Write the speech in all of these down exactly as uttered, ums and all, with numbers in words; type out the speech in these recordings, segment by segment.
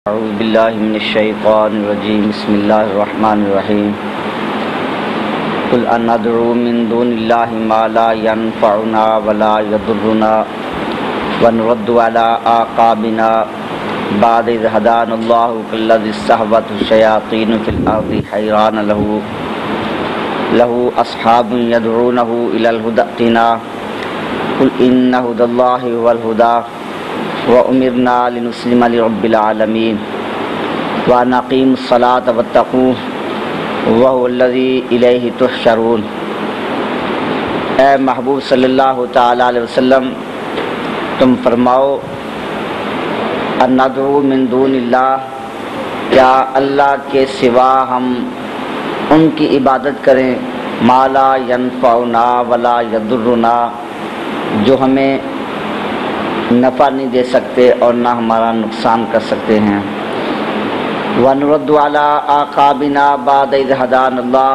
اعوذ باللہ من الشیطان الرجیم بسم اللہ الرحمن الرحیم قل اندعو من دون اللہ ما لا ينفعنا ولا يضرنا ونرد على اعقابنا بعد اذ هدانا اللہ كالذی استہوته الشیاطین فی الارض حیران له له اصحاب يدعونه الى الهدى ائتنا قل ان هدى اللہ هو الهدى وَأُمِرْنَا لِنُسْلِمَ لِرَبِّ الْعَالَمِينَ وَأَنْ الصَّلَاةَ وَاتَّقُوهُ وَهُوَ الَّذِي إِلَيْهِ تُحْشَرُونَ۔ اے محبوب صلی اللہ تعالی علیہ وسلم، تم فرماؤ ان ندعو من دون اللہ، کیا اللہ کے سوا ہم ان کی عبادت کریں ما لا ينفعنا ولا يضرنا، جو ہمیں نفع نہیں دے سکتے اور نہ ہمارا نقصان کر سکتے ہیں۔ وَنُرَدُّ عَلَىٰ أَعْقَابِنَا بَعْدَ إِذْ هَدَانَا اللَّهُ،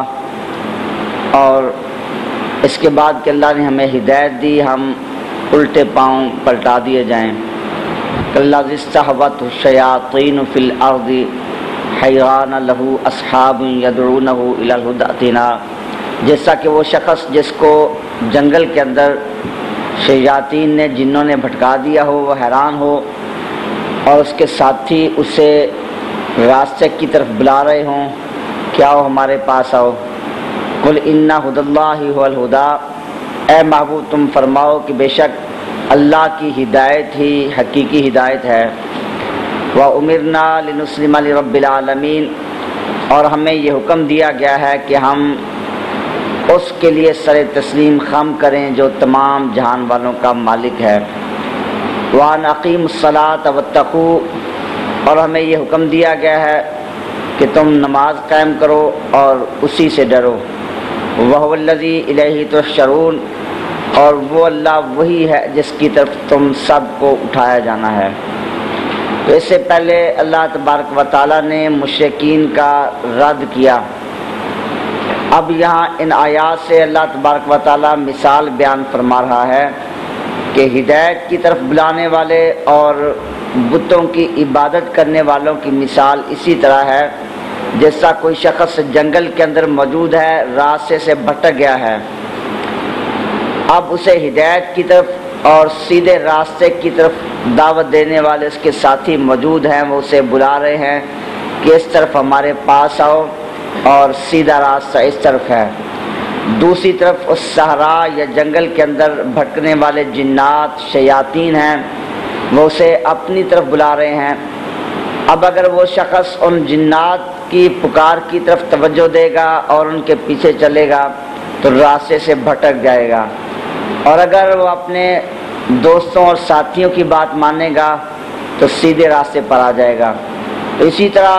اور اس کے بعد کہ اللہ نے ہمیں ہدایت دی ہم الٹے پاؤں پلٹا دیے جائیں۔ كَالَّذِي اسْتَحْوَتْهُ الشَّيَاطِينُ فِي الْأَرْضِ حَيْرَانَ لَهُ أَصْحَابٌ يَدْعُونَهُ إِلَى الْهُدَى ائْتِنَا، جیسا کہ وہ شخص جس کو جنگل کے اندر شیاطین نے جنوں نے بھٹکا دیا ہو، وہ حیران ہو اور اس کے ساتھی اسے راستے کی طرف بلا رہے ہوں کہ آؤ ہمارے پاس آؤ۔ قل ان ھدی اللہ ھو الھدی، اے محبوب تم فرماؤ کہ بے شک اللہ کی ہدایت ہی حقیقی ہدایت ہے۔ وَأُمِرْنَا لِنُسْلِمَ لِرَبِّ الْعَالَمِينَ، اور ہمیں یہ حکم دیا گیا ہے کہ ہم اس کے لیے سر تسلیم خم کریں جو تمام جہان والوں کا مالک ہے۔ وَأَنْ أَقِيمُوا الصَّلَاةَ وَاتَّقُوهُ، اور ہمیں یہ حکم دیا گیا ہے کہ تم نماز قائم کرو اور اسی سے ڈرو۔ وَهُوَ الَّذِي إِلَيْهِ تُحْشَرُونَ، اور وہ اللہ وہی ہے جس کی طرف تم سب کو اٹھایا جانا ہے۔ تو اس سے پہلے اللہ تبارک و تعالیٰ نے مشرکین کا رد کیا۔ اب یہاں ان آیات سے اللہ تبارک و تعالیٰ مثال بیان فرما رہا ہے کہ ہدایت کی طرف بلانے والے اور بتوں کی عبادت کرنے والوں کی مثال اسی طرح ہے جیسا کوئی شخص جنگل کے اندر موجود ہے، راستے سے بھٹک گیا ہے، اب اسے ہدایت کی طرف اور سیدھے راستے کی طرف دعوت دینے والے اس کے ساتھی موجود ہیں، وہ اسے بلا رہے ہیں کہ اس طرف ہمارے پاس آؤ اور سیدھا راستہ اس طرف ہے۔ دوسری طرف اس صحرا یا جنگل کے اندر بھٹکنے والے جنات شیاطین ہیں، وہ اسے اپنی طرف بلا رہے ہیں۔ اب اگر وہ شخص ان جنات کی پکار کی طرف توجہ دے گا اور ان کے پیچھے چلے گا تو راستے سے بھٹک جائے گا، اور اگر وہ اپنے دوستوں اور ساتھیوں کی بات مانے گا تو سیدھے راستے پر آ جائے گا۔ تو اسی طرح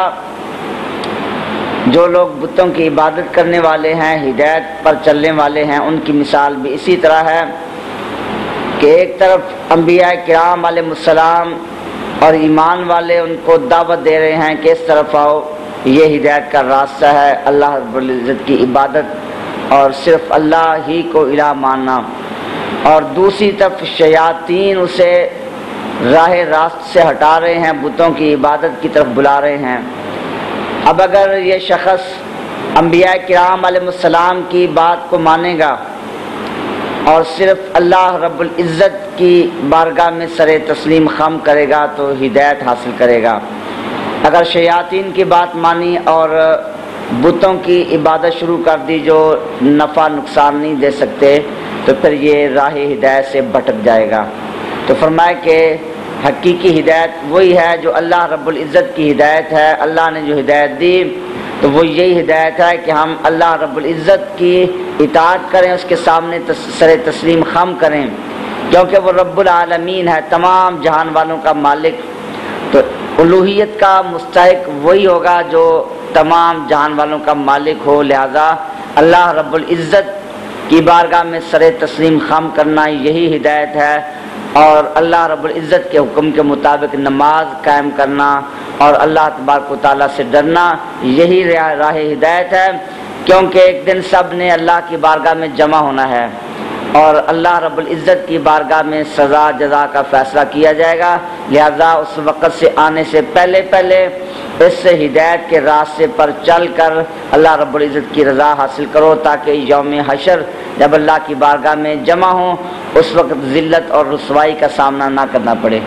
جو لوگ بتوں کی عبادت کرنے والے ہیں، ہدایت پر چلنے والے ہیں، ان کی مثال بھی اسی طرح ہے کہ ایک طرف انبیاء کرام علیہ السلام اور ایمان والے ان کو دعوت دے رہے ہیں کہ اس طرف آؤ، یہ ہدایت کا راستہ ہے، اللہ رب العزت کی عبادت اور صرف اللہ ہی کو الہ ماننا، اور دوسری طرف شیاطین اسے راہ راست سے ہٹا رہے ہیں، بتوں کی عبادت کی طرف بلا رہے ہیں۔ اب اگر یہ شخص انبیاء کرام علیہ السلام کی بات کو مانے گا اور صرف اللہ رب العزت کی بارگاہ میں سر تسلیم خم کرے گا تو ہدایت حاصل کرے گا۔ اگر شیاطین کی بات مانی اور بتوں کی عبادت شروع کر دی جو نفع نقصان نہیں دے سکتے تو پھر یہ راہ ہدایت سے بھٹک جائے گا۔ تو فرمائے کہ حقیقی ہدایت وہی ہے جو اللہ رب العزت کی ہدایت ہے۔ اللہ نے جو ہدایت دی تو وہ یہی ہدایت ہے کہ ہم اللہ رب العزت کی اطاعت کریں، اس کے سامنے سر تسلیم خم کریں، کیونکہ وہ رب العالمین ہے، تمام جہان والوں کا مالک۔ تو الوہیت کا مستحق وہی ہوگا جو تمام جہان والوں کا مالک ہو، لہذا اللہ رب العزت کی بارگاہ میں سر تسلیم خم کرنا یہی ہدایت ہے، اور اللہ رب العزت کے حکم کے مطابق نماز قائم کرنا اور اللہ تبارک و تعالیٰ سے ڈرنا یہی راہ ہدایت ہے، کیونکہ ایک دن سب نے اللہ کی بارگاہ میں جمع ہونا ہے اور اللہ رب العزت کی بارگاہ میں سزا جزا کا فیصلہ کیا جائے گا۔ لہذا اس وقت سے آنے سے پہلے پہلے اس ہدایت کے راستے پر چل کر اللہ رب العزت کی رضا حاصل کرو، تاکہ یوم حشر جب اللہ کی بارگاہ میں جمع ہوں اس وقت ذلت اور رسوائی کا سامنا نہ کرنا پڑے۔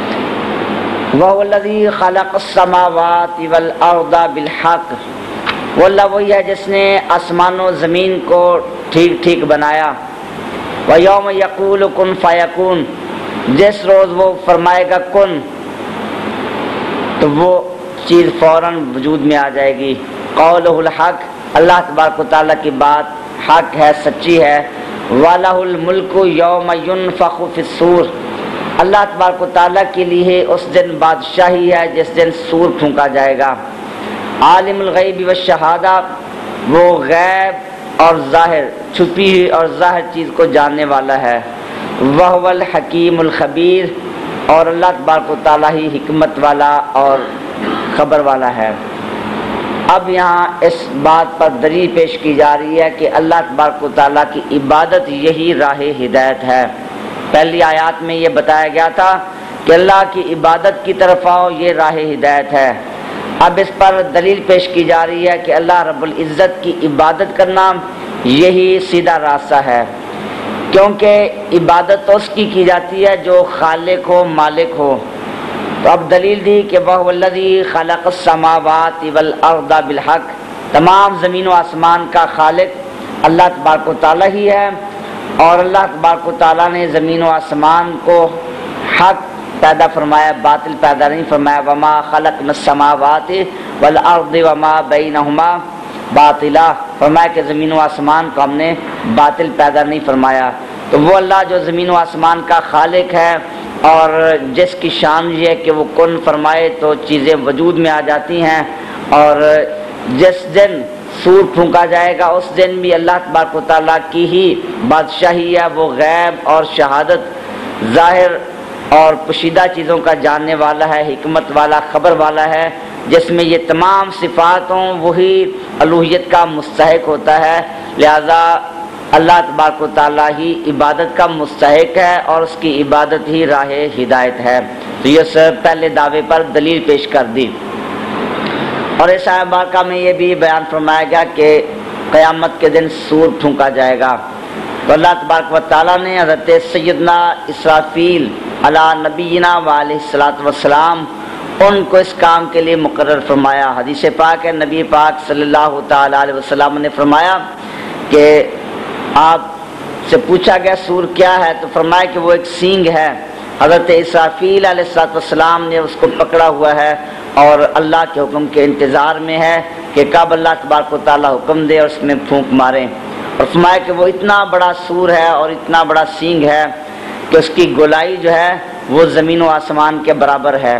وَهُوَ الَّذِي خَلَقَ السَّمَاوَاتِ وَالْأَرْضَ بِالْحَقِّ، وہ اللہ وہی ہے جس نے آسمان و زمین کو ٹھیک ٹھیک بنایا۔ وَيَوْمَ يَقُولُ كُن فَيَكُونُ، جس روز وہ فرمائے گا کن تو وہ چیز فوراً وجود میں آ جائے گی۔ قولہ الحق، اللہ تبارک و تعالیٰ کی بات حق ہے، سچی ہے۔ وَلَهُ الْمُلْكُ يَوْمَ يُنفَخُ فِي الصُّورِ، اللہ تبارک و تعالیٰ کے لیے اس دن بادشاہی ہے جس دن سور پھونکا جائے گا۔ عالم الغیب والشہادہ، وہ غیب اور ظاہر، چھپی ہوئی اور ظاہر چیز کو جاننے والا ہے۔ وَهُوَ الْحَكِيمُ الْخَبِيرُ، اور اللہ تبارک و تعالیٰ ہی حکمت والا اور خبر والا ہے۔ اب یہاں اس بات پر دلیل پیش کی جا رہی ہے کہ اللہ تبارک و تعالیٰ کی عبادت یہی راہ ہدایت ہے۔ پہلی آیات میں یہ بتایا گیا تھا کہ اللہ کی عبادت کی طرف آؤ، یہ راہ ہدایت ہے۔ اب اس پر دلیل پیش کی جا رہی ہے کہ اللہ رب العزت کی عبادت کرنا یہی سیدھا راستہ ہے، کیونکہ عبادت تو اس کی کی جاتی ہے جو خالق ہو، مالک ہو۔ تو اب دلیل دی کہ وَهُوَ الَّذِي خَلَقَ السَّمَاوَاتِ وَالْأَرْضَ بِالْحَقِّ، تمام زمین و آسمان کا خالق اللہ تبارک و تعالیٰ ہی ہے، اور اللہ تبارک و تعالیٰ نے زمین و آسمان کو حق پیدا فرمایا، باطل پیدا نہیں فرمایا۔ وَمَا خَلَقْنَا السَّمَاوَاتِ وَالْأَرْضِ وَمَا بَيْنَهُمَا باطلا، فرمایا کہ زمین و آسمان کو ہم نے باطل پیدا نہیں فرمایا۔ تو وہ اللہ جو زمین و آسمان کا خالق ہے اور جس کی شان یہ ہے کہ وہ کن فرمائے تو چیزیں وجود میں آ جاتی ہیں، اور جس دن سور پھونکا جائے گا اس دن بھی اللہ تبارک و تعالیٰ کی ہی بادشاہی ہے، وہ غیب اور شہادت، ظاہر اور پوشیدہ چیزوں کا جاننے والا ہے، حکمت والا، خبر والا ہے، جس میں یہ تمام صفات ہوں وہی الوہیت کا مستحق ہوتا ہے۔ لہذا اللہ تبارک و تعالیٰ ہی عبادت کا مستحق ہے اور اس کی عبادت ہی راہ ہدایت ہے۔ تو یہ سب پہلے دعوے پر دلیل پیش کر دی، اور اس آیت مبارکہ میں یہ بھی بیان فرمایا گیا کہ قیامت کے دن سور پھونکا جائے گا۔ تو اللہ تبارک و تعالیٰ نے حضرت سیدنا اسرافیل علی نبینا وعلیہ الصلوۃ والسلام ان کو اس کام کے لیے مقرر فرمایا۔ حدیث پاک ہے، نبی پاک صلی اللہ تعالی علیہ وسلم نے فرمایا کہ آپ سے پوچھا گیا سور کیا ہے، تو فرمایا کہ وہ ایک سینگ ہے۔ حضرت اسرافیل علیہ الصلوۃ والسلام نے اس کو پکڑا ہوا ہے اور اللہ کے حکم کے انتظار میں ہے کہ کب اللہ تبارک و تعالیٰ حکم دے اور اس میں پھونک مارے۔ اور فرمایا کہ وہ اتنا بڑا سور ہے اور اتنا بڑا سینگ ہے کہ اس کی گولائی جو ہے وہ زمین و آسمان کے برابر ہے،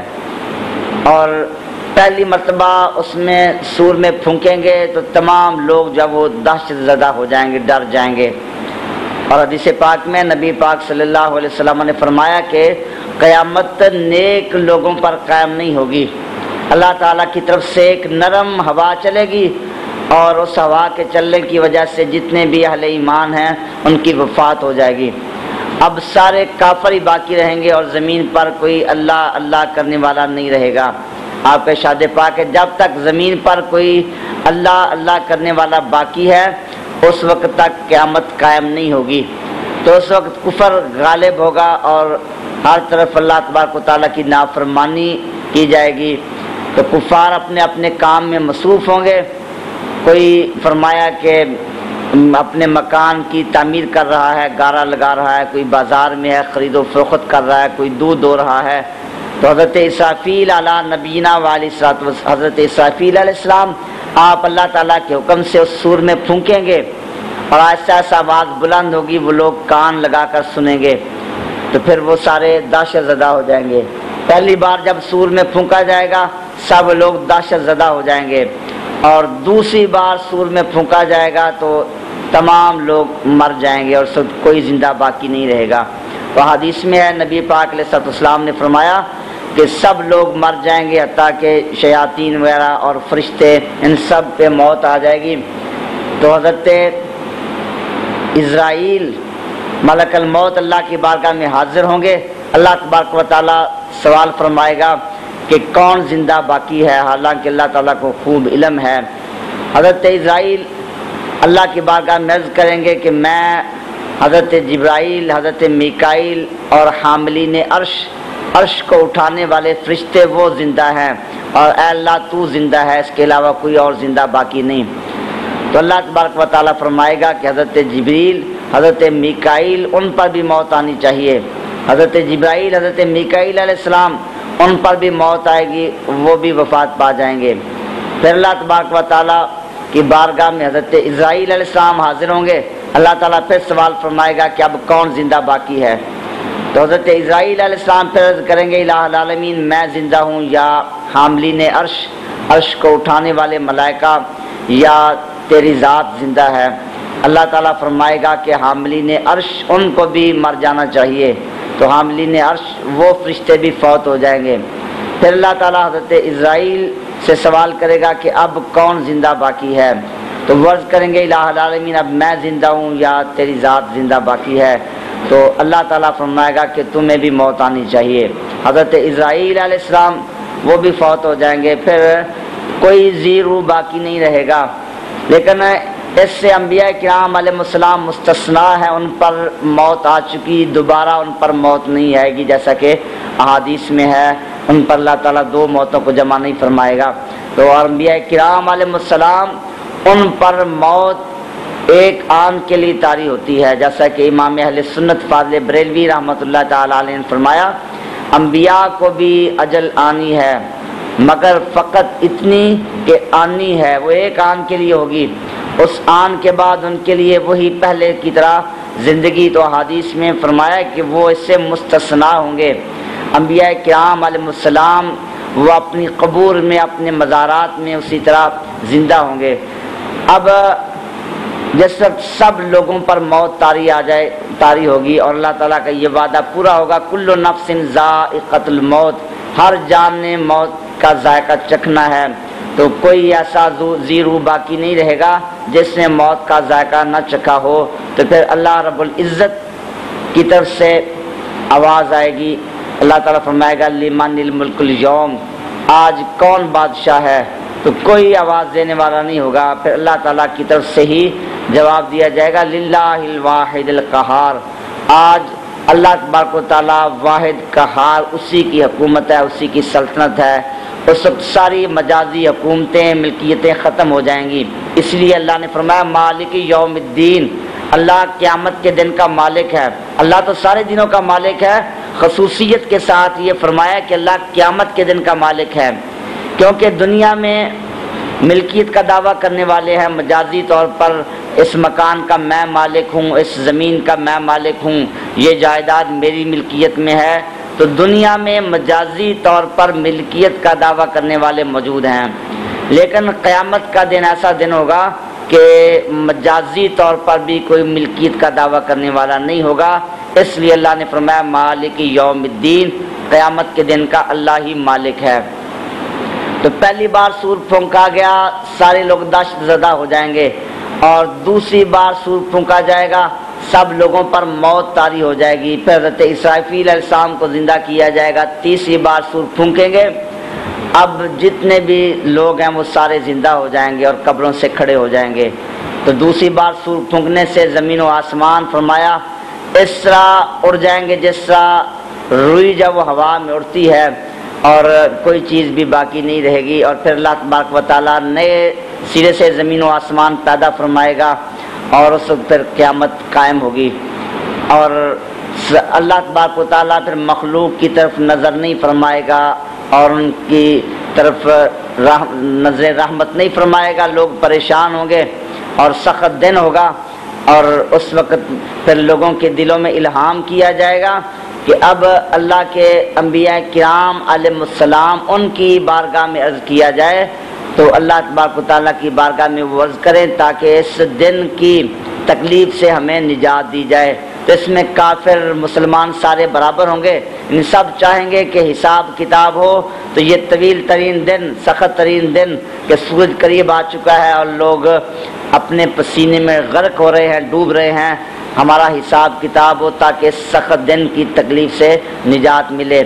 اور پہلی مرتبہ اس میں سور میں پھونکیں گے تو تمام لوگ جب وہ دہشت زدہ ہو جائیں گے، ڈر جائیں گے۔ اور حدیث پاک میں نبی پاک صلی اللہ علیہ وسلم نے فرمایا کہ قیامت نیک لوگوں پر قائم نہیں ہوگی، اللہ تعالیٰ کی طرف سے ایک نرم ہوا چلے گی، اور اس ہوا کے چلنے کی وجہ سے جتنے بھی اہل ایمان ہیں ان کی وفات ہو جائے گی۔ اب سارے کافر ہی باقی رہیں گے اور زمین پر کوئی اللہ اللہ کرنے والا نہیں رہے گا۔ آپ کا ارشاد پاک ہے جب تک زمین پر کوئی اللہ اللہ کرنے والا باقی ہے اس وقت تک قیامت قائم نہیں ہوگی۔ تو اس وقت کفر غالب ہوگا اور ہر طرف اللہ تبارک و تعالیٰ کی نافرمانی کی جائے گی، تو کفار اپنے اپنے کام میں مصروف ہوں گے۔ کوئی فرمایا کہ اپنے مکان کی تعمیر کر رہا ہے، گارا لگا رہا ہے، کوئی بازار میں ہے خرید و فروخت کر رہا ہے، کوئی دودھ دو رہا ہے۔ تو حضرت اسرافیل علی نبینا والی حضرت اسرافیل علیہ السلام آپ اللہ تعالیٰ کے حکم سے اس سور میں پھونکیں گے اور ایسا ایسا آواز بلند ہوگی وہ لوگ کان لگا کر سنیں گے، تو پھر وہ سارے دہشت زدہ ہو جائیں گے۔ پہلی بار جب سور میں پھونکا جائے گا سب لوگ دہشت زدہ ہو جائیں گے، اور دوسری بار سور میں پھونکا جائے گا تو تمام لوگ مر جائیں گے اور سب کوئی زندہ باقی نہیں رہے گا۔ تو حدیث میں ہے نبی پاک علیہ الصلوۃ والسلام نے فرمایا کہ سب لوگ مر جائیں گے حتیٰ کہ شیاطین وغیرہ اور فرشتے، ان سب پہ موت آ جائے گی۔ تو حضرت اسرائیل ملک الموت اللہ کی بارگاہ میں حاضر ہوں گے، اللہ تبارک و تعالیٰ سوال فرمائے گا کہ کون زندہ باقی ہے، حالانکہ اللہ تعالیٰ کو خوب علم ہے۔ حضرت اسرائیل اللہ کی بارگاہ میں عرض کریں گے کہ میں حضرت جبرائیل، حضرت میکائیل اور حاملین عرش عرش کو اٹھانے والے فرشتے وہ زندہ ہیں، اور اے اللہ تو زندہ ہے، اس کے علاوہ کوئی اور زندہ باقی نہیں۔ تو اللہ تبارک و تعالیٰ فرمائے گا کہ حضرت جبریل، حضرت میکائیل ان پر بھی موت آنی چاہیے۔ حضرت جبرائیل، حضرت میکائیل علیہ السلام ان پر بھی موت آئے گی، وہ بھی وفات پا جائیں گے۔ پھر اللہ تبارک و تعالیٰ کی بارگاہ میں حضرت اسرائیل علیہ السلام حاضر ہوں گے۔ اللہ تعالیٰ پھر سوال فرمائے گا کہ اب کون زندہ باقی ہے؟ تو حضرت اسرائیل علیہ السلام پھر عرض کریں گے الہ العالمین میں زندہ ہوں، یا حاملین عرش عرش کو اٹھانے والے ملائکہ، یا تیری ذات زندہ ہے۔ اللہ تعالیٰ فرمائے گا کہ حاملین عرش ان کو بھی مر جانا چاہیے، تو حاملین عرش وہ فرشتے بھی فوت ہو جائیں گے۔ پھر اللہ تعالیٰ حضرت اسرائیل سے سوال کرے گا کہ اب کون زندہ باقی ہے؟ تو وہ عرض کریں گے الہ العالمین اب میں زندہ ہوں، یا تیری ذات زندہ باقی ہے۔ تو اللہ تعالیٰ فرمائے گا کہ تمہیں بھی موت آنی چاہیے۔ حضرت اسرائیل علیہ السلام وہ بھی فوت ہو جائیں گے، پھر کوئی ذی روح باقی نہیں رہے گا۔ لیکن اس سے انبیاء کرام علیہ السلام مستثنا ہے، ان پر موت آ چکی، دوبارہ ان پر موت نہیں آئے گی، جیسا کہ احادیث میں ہے ان پر اللہ تعالیٰ دو موتوں کو جمع نہیں فرمائے گا۔ تو انبیاء کرام علیہ السلام ان پر موت ایک آن کے لیے طاری ہوتی ہے، جیسا کہ امام اہل سنت فاضل بریلوی رحمۃ اللہ تعالیٰ علیہ نے فرمایا انبیاء کو بھی اجل آنی ہے، مگر فقط اتنی کہ آنی ہے، وہ ایک آن کے لیے ہوگی، اس آن کے بعد ان کے لیے وہی پہلے کی طرح زندگی۔ تو حدیث میں فرمایا کہ وہ اس سے مستثنا ہوں گے۔ انبیاء کرام علیہ السلام وہ اپنی قبور میں، اپنے مزارات میں اسی طرح زندہ ہوں گے۔ اب جس وقت سب لوگوں پر موت طاری آ جائے طاری ہوگی، اور اللہ تعالیٰ کا یہ وعدہ پورا ہوگا کل نفس ذائقۃ الموت، ہر جان نے موت کا ذائقہ چکھنا ہے، تو کوئی ایسا ذی روح باقی نہیں رہے گا جس نے موت کا ذائقہ نہ چکھا ہو۔ تو پھر اللہ رب العزت کی طرف سے آواز آئے گی، اللہ تعالیٰ فرمائے گا لمن الملک اليوم، آج کون بادشاہ ہے؟ تو کوئی آواز دینے والا نہیں ہوگا، پھر اللہ تعالیٰ کی طرف سے ہی جواب دیا جائے گا للہ الواحد القہار، آج اللہ تبارک و تعالیٰ واحد قہار، اسی کی حکومت ہے، اسی کی سلطنت ہے۔ اس وقت ساری مجازی حکومتیں، ملکیتیں ختم ہو جائیں گی۔ اس لیے اللہ نے فرمایا مالک یوم الدین، اللہ قیامت کے دن کا مالک ہے۔ اللہ تو سارے دنوں کا مالک ہے، خصوصیت کے ساتھ یہ فرمایا کہ اللہ قیامت کے دن کا مالک ہے، کیونکہ دنیا میں ملکیت کا دعویٰ کرنے والے ہیں مجازی طور پر، اس مکان کا میں مالک ہوں، اس زمین کا میں مالک ہوں، یہ جائیداد میری ملکیت میں ہے۔ تو دنیا میں مجازی طور پر ملکیت کا دعویٰ کرنے والے موجود ہیں، لیکن قیامت کا دن ایسا دن ہوگا کہ مجازی طور پر بھی کوئی ملکیت کا دعویٰ کرنے والا نہیں ہوگا۔ اس لیے اللہ نے فرمایا مالک یوم الدین، قیامت کے دن کا اللہ ہی مالک ہے۔ تو پہلی بار سور پھونکا گیا، سارے لوگ دہشت زدہ ہو جائیں گے، اور دوسری بار سور پھونکا جائے گا، سب لوگوں پر موت طاری ہو جائے گی۔ پھر حضرت اسرافیل علیہ السلام کو زندہ کیا جائے گا، تیسری بار سور پھونکیں گے، اب جتنے بھی لوگ ہیں وہ سارے زندہ ہو جائیں گے اور قبروں سے کھڑے ہو جائیں گے۔ تو دوسری بار سور پھونکنے سے زمین و آسمان فرمایا اس طرح اڑ جائیں گے جس طرح روئی جب وہ ہوا میں اڑتی ہے، اور کوئی چیز بھی باقی نہیں رہے گی۔ اور پھر اللہ تبارک و تعالیٰ نئے سرے سے زمین و آسمان پیدا فرمائے گا، اور اس وقت پھر قیامت قائم ہوگی، اور اللہ تبارک و تعالیٰ پھر مخلوق کی طرف نظر نہیں فرمائے گا، اور ان کی طرف نظر رحمت نہیں فرمائے گا، لوگ پریشان ہوں گے اور سخت دن ہوگا۔ اور اس وقت پھر لوگوں کے دلوں میں الہام کیا جائے گا کہ اب اللہ کے انبیاء کرام علیہ السلام ان کی بارگاہ میں عرض کیا جائے، تو اللہ تبارک و تعالیٰ کی بارگاہ میں وہ عرض کریں تاکہ اس دن کی تکلیف سے ہمیں نجات دی جائے۔ تو اس میں کافر مسلمان سارے برابر ہوں گے، ان سب چاہیں گے کہ حساب کتاب ہو۔ تو یہ طویل ترین دن، سخت ترین دن کہ سورج قریب آ چکا ہے اور لوگ اپنے پسینے میں غرق ہو رہے ہیں، ڈوب رہے ہیں، ہمارا حساب کتاب ہو تاکہ اس سخت دن کی تکلیف سے نجات ملے۔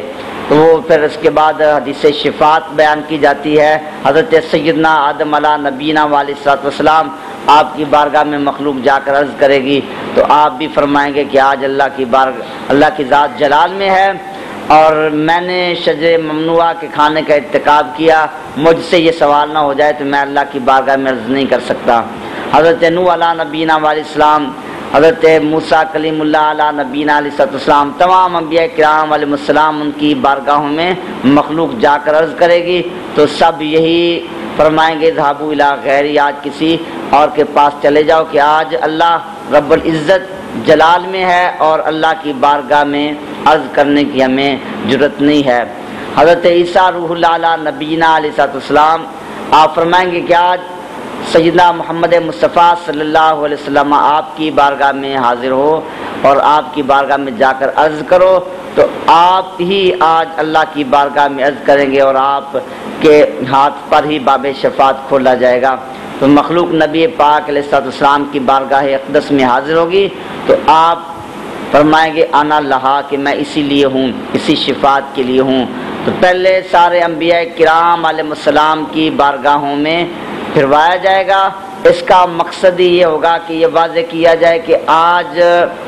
تو وہ پھر اس کے بعد حدیث شفاعت بیان کی جاتی ہے. حضرت سیدنا آدم علیہ نبینا علیہ الصلوۃ والسلام آپ کی بارگاہ میں مخلوق جا کر عرض کرے گی تو آپ بھی فرمائیں گے کہ آج اللہ کی بارگاہ اللہ کی ذات جلال میں ہے اور میں نے شجر ممنوعہ کے کھانے کا ارتکاب کیا، مجھ سے یہ سوال نہ ہو جائے تو میں اللہ کی بارگاہ میں عرض نہیں کر سکتا. حضرت نوح علیہ نبینا علیہ السلام، حضرت موسیٰ کلیم اللہ علیہ نبینا علیہ السلام، تمام انبیاء کرام علیہ السلام ان کی بارگاہوں میں مخلوق جا کر عرض کرے گی تو سب یہی فرمائیں گے ذهبوا الی غیری، آج کسی اور کے پاس چلے جاؤ کہ آج اللہ رب العزت جلال میں ہے اور اللہ کی بارگاہ میں عرض کرنے کی ہمیں جرت نہیں ہے. حضرت عیسیٰ روح اللہ علیہ نبینا علیہ السلام آپ فرمائیں گے کہ آج سیدنا محمد مصطفیٰ صلی اللہ علیہ وسلم آپ کی بارگاہ میں حاضر ہو اور آپ کی بارگاہ میں جا کر عرض کرو تو آپ ہی آج اللہ کی بارگاہ میں عرض کریں گے اور آپ کے ہاتھ پر ہی باب شفاعت کھولا جائے گا. تو مخلوق نبی پاک علیہ السلام کی بارگاہ اقدس میں حاضر ہوگی تو آپ فرمائیں گے انا لہا، کہ میں اسی لیے ہوں، اسی شفاعت کے لیے ہوں. تو پہلے سارے انبیاء کرام علیہ السلام کی بارگاہوں میں پھروایا جائے گا. اس کا مقصد ہی یہ ہوگا کہ یہ واضح کیا جائے کہ آج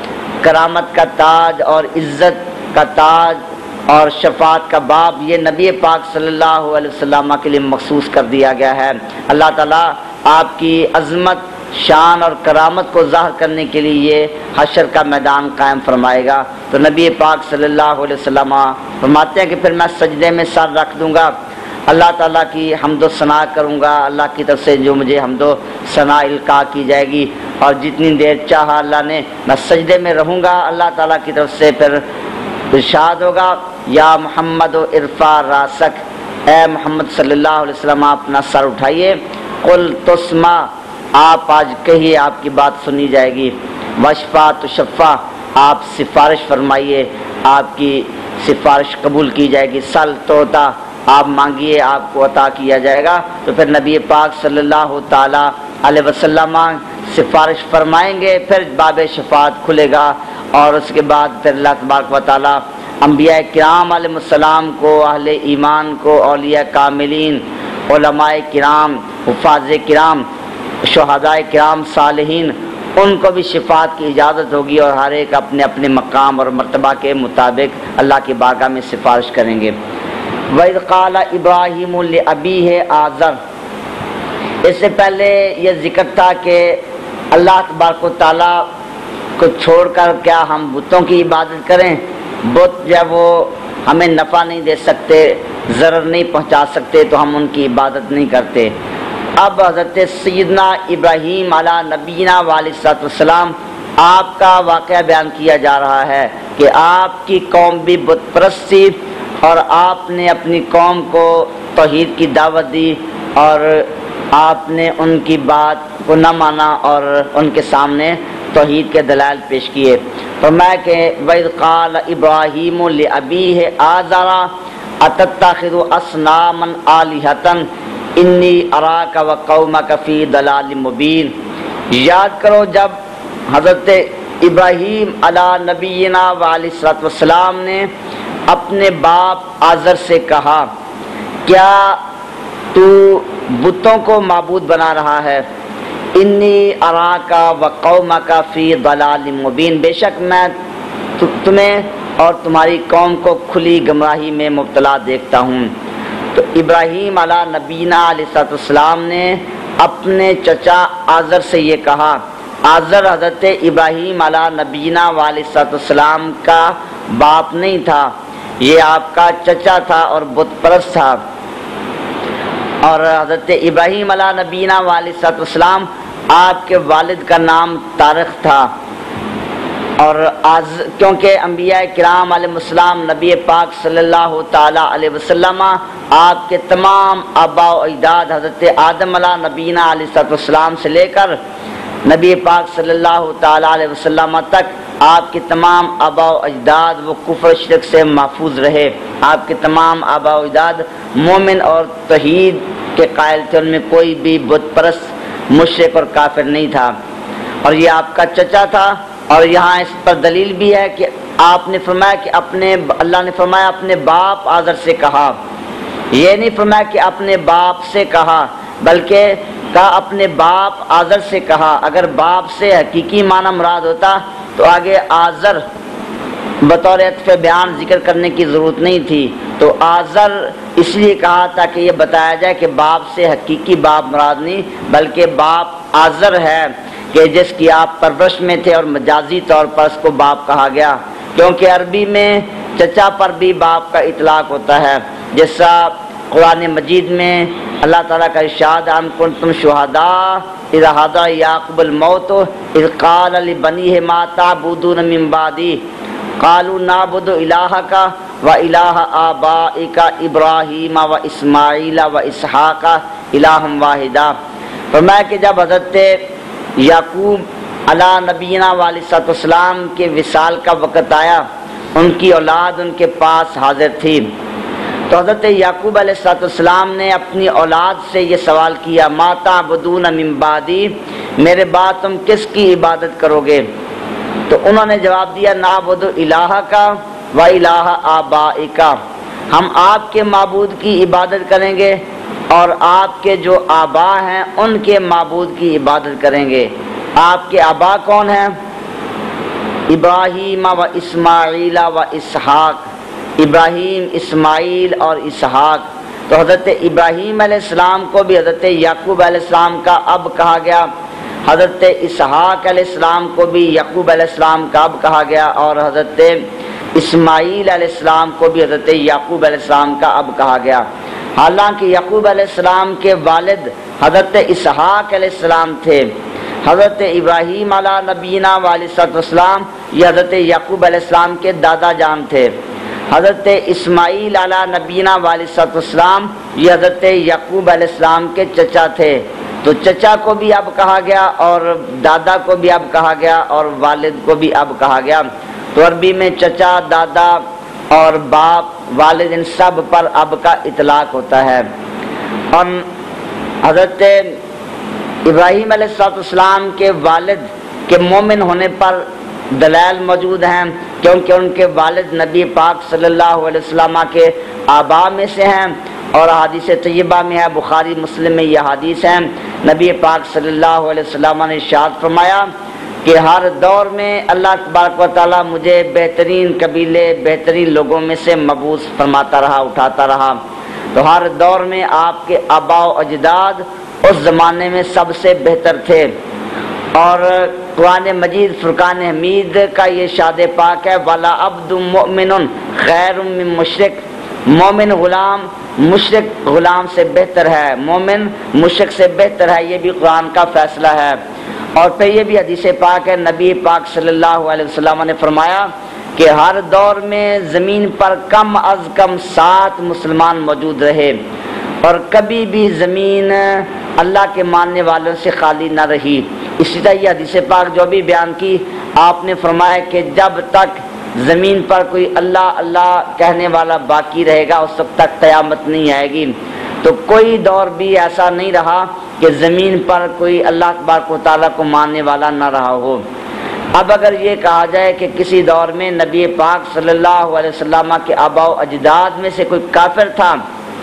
کرامت کا تاج اور عزت کا تاج اور شفاعت کا باب یہ نبی پاک صلی اللہ علیہ وسلم کے لیے مخصوص کر دیا گیا ہے. اللہ تعالیٰ آپ کی عظمت، شان اور کرامت کو ظاہر کرنے کے لیے یہ حشر کا میدان قائم فرمائے گا. تو نبی پاک صلی اللہ علیہ وسلم فرماتے ہیں کہ پھر میں سجدے میں سر رکھ دوں گا، اللہ تعالیٰ کی حمد و ثنا کروں گا، اللہ کی طرف سے جو مجھے حمد و ثنا القاء کی جائے گی اور جتنی دیر چاہا اللہ نے میں سجدے میں رہوں گا. اللہ تعالیٰ کی طرف سے پھر ارشاد ہوگا یا محمد و ارفع راسک، اے محمد صلی اللہ علیہ وسلم آپ اپنا سر اٹھائیے، قل تسمع، آپ آج کہیے آپ کی بات سنی جائے گی، وشفا تشفع، آپ سفارش فرمائیے آپ کی سفارش قبول کی جائے گی، سل توتا، آپ مانگیے آپ کو عطا کیا جائے گا. تو پھر نبی پاک صلی اللہ تعالی علیہ وسلم سفارش فرمائیں گے، پھر باب شفاعت کھلے گا اور اس کے بعد پھر اللہ تبارک و تعالی انبیاء کرام علیہ السلام کو، اہل ایمان کو، اولیاء کاملین، علماء کرام، حفاظ کرام، شہداء کرام، صالحین، ان کو بھی شفاعت کی اجازت ہوگی اور ہر ایک اپنے اپنے مقام اور مرتبہ کے مطابق اللہ کی بارگاہ میں سفارش کریں گے. وَإِذْ قَالَ إِبْرَاهِيمُ لِأَبِيهِ آزَرَ، اس سے پہلے یہ ذکر تھا کہ اللہ تبارک و تعالیٰ کو چھوڑ کر کیا ہم بتوں کی عبادت کریں؟ بت جب وہ ہمیں نفع نہیں دے سکتے، ضرر نہیں پہنچا سکتے تو ہم ان کی عبادت نہیں کرتے. اب حضرت سیدنا ابراہیم علیہ نبینا علیہ السلام آپ کا واقعہ بیان کیا جا رہا ہے کہ آپ کی قوم بھی بت پرست تھی اور آپ نے اپنی قوم کو توحید کی دعوت دی اور آپ نے ان کی بات کو نہ مانا اور ان کے سامنے توحید کے دلائل پیش کیے. فرمایا کہ وَإِذْ قَالَ إِبْرَاهِيمُ لِأَبِيهِ آزَرَ أَتَتَّخِذُ أَصْنَامًا آلِهَةً إِنِّي أَرَاكَ وَقَوْمَكَ فِي ضَلَالٍ مُبِينٍ. یاد کرو جب حضرت ابراہیم علیہ نبینا علیہ السلام نے اپنے باپ آزر سے کہا کیا تو بتوں کو معبود بنا رہا ہے؟ انی اراکا وقومک فی ضلال مبین، بے شک میں تمہیں اور تمہاری قوم کو کھلی گمراہی میں مبتلا دیکھتا ہوں. تو ابراہیم علیہ نبینا علیہ السلام نے اپنے چچا آزر سے یہ کہا. آزر حضرت ابراہیم علیہ نبینا علیہ السلام کا باپ نہیں تھا، یہ آپ کا چچا تھا اور بت پرست تھا. اور حضرت ابراہیم علیہ نبینا علیہ السلام آپ کے والد کا نام طارق تھا اور آز کیونکہ انبیاء کرام علیہ السلام نبی پاک صلی اللہ تعالی علیہ وسلم آپ کے تمام آباء و اجداد حضرت آدم علیہ نبینا علیہ السلام سے لے کر نبی پاک صلی اللہ تعالی علیہ وسلم تک آپ کے تمام آباء و اجداد وہ کفر شرک سے محفوظ رہے. آپ کے تمام آباء و اجداد مومن اور توحید کے قائل تھے، ان میں کوئی بھی بت پرست، مشرک اور کافر نہیں تھا. اور یہ آپ کا چچا تھا اور یہاں اس پر دلیل بھی ہے کہ آپ نے فرمایا کہ اپنے اللہ نے فرمایا اپنے باپ آزر سے کہا، یہ نہیں فرمایا کہ اپنے باپ سے کہا، بلکہ کہا اپنے باپ آزر سے کہا۔ اگر باپ سے حقیقی معنی مراد ہوتا تو آگے آزر بطور عطف بیان ذکر کرنے کی ضرورت نہیں تھی، تو آزر اس لیے کہا تاکہ یہ بتایا جائے کہ باپ سے حقیقی باپ مراد نہیں، بلکہ باپ آزر ہے کہ جس کی آپ پرورش میں تھے، اور مجازی طور پر اس کو باپ کہا گیا، کیونکہ عربی میں چچا پر بھی باپ کا اطلاق ہوتا ہے، جیسا قرآن مجید میں اللہ تعالیٰ کا ارشاد ام کنتم شہداء اذ حضر یعقوب الموت اذ قال لبنیہ ما تعبدون من بعدی قالوا نعبد الہک و الہ آبائک ابراہیم و اسماعیل و اسحاق الہا واحدا۔ فرمایا کہ جب حضرت یعقوب علی نبینا علیہ السلام کے وصال کا وقت آیا، ان کی اولاد ان کے پاس حاضر تھی، تو حضرت یعقوب علیہ السلام نے اپنی اولاد سے یہ سوال کیا، ما تعبدون من بعدی، میرے بعد تم کس کی عبادت کرو گے؟ تو انہوں نے جواب دیا نعبد الہک و الہ آبائک، ہم آپ کے معبود کی عبادت کریں گے اور آپ کے جو آبا ہیں ان کے معبود کی عبادت کریں گے۔ آپ کے آبا کون ہیں؟ ابراہیم و اسماعیل و اسحاق، ابراہیم، اسماعیل اور اسحاق۔ تو حضرت ابراہیم علیہ السلام کو بھی حضرت یعقوب علیہ السلام کا اب کہا گیا، حضرت اسحاق علیہ السلام کو بھی یعقوب علیہ السلام کا اب کہا گیا، اور حضرت اسماعیل علیہ السلام کو بھی حضرت یعقوب علیہ السلام کا اب کہا گیا۔ حالانکہ یعقوب علیہ السلام کے والد حضرت اسحاق علیہ السلام تھے، حضرت ابراہیم علیہ نبینا علیہ السلام یہ حضرت یعقوب علیہ السلام کے دادا جان تھے، حضرت اسماعیل علیہ نبینا علیہ السلام یہ حضرت یعقوب علیہ السلام کے چچا تھے۔ تو چچا کو بھی اب کہا گیا اور دادا کو بھی اب کہا گیا اور والد کو بھی اب کہا گیا۔ تو عربی میں چچا، دادا اور باپ، والد، ان سب پر اب کا اطلاق ہوتا ہے۔ اور حضرت ابراہیم علیہ السلام کے والد کے مومن ہونے پر دلائل موجود ہیں، کیونکہ ان کے والد نبی پاک صلی اللہ علیہ وسلم کے آبا میں سے ہیں، اور حدیث طیبہ میں ہے، بخاری مسلم میں یہ حدیث ہے، نبی پاک صلی اللہ علیہ وسلم نے ارشاد فرمایا کہ ہر دور میں اللہ تبارک و تعالیٰ مجھے بہترین قبیلے، بہترین لوگوں میں سے مبعوث فرماتا رہا، اٹھاتا رہا۔ تو ہر دور میں آپ کے آبا و اجداد اس زمانے میں سب سے بہتر تھے، اور قرآن مجید فرقان حمید کا یہ ارشاد پاک ہے وَلَا عَبْدٌ مُؤْمِنٌ خَيْرٌ مِّن مُشْرِكٍ، مومن غلام مشرک غلام سے بہتر ہے، مومن مشرک سے بہتر ہے، یہ بھی قرآن کا فیصلہ ہے۔ اور پھر یہ بھی حدیث پاک ہے، نبی پاک صلی اللہ علیہ وسلم نے فرمایا کہ ہر دور میں زمین پر کم از کم سات مسلمان موجود رہے، اور کبھی بھی زمین اللہ کے ماننے والوں سے خالی نہ رہی۔ اسی طرح یہ حدیث پاک جو بھی بیان کی، آپ نے فرمایا کہ جب تک زمین پر کوئی اللہ اللہ کہنے والا باقی رہے گا اس وقت تک قیامت نہیں آئے گی۔ تو کوئی دور بھی ایسا نہیں رہا کہ زمین پر کوئی اللہ تبارک و تعالیٰ کو ماننے والا نہ رہا ہو۔ اب اگر یہ کہا جائے کہ کسی دور میں نبی پاک صلی اللہ علیہ وسلم کے آبا و اجداد میں سے کوئی کافر تھا،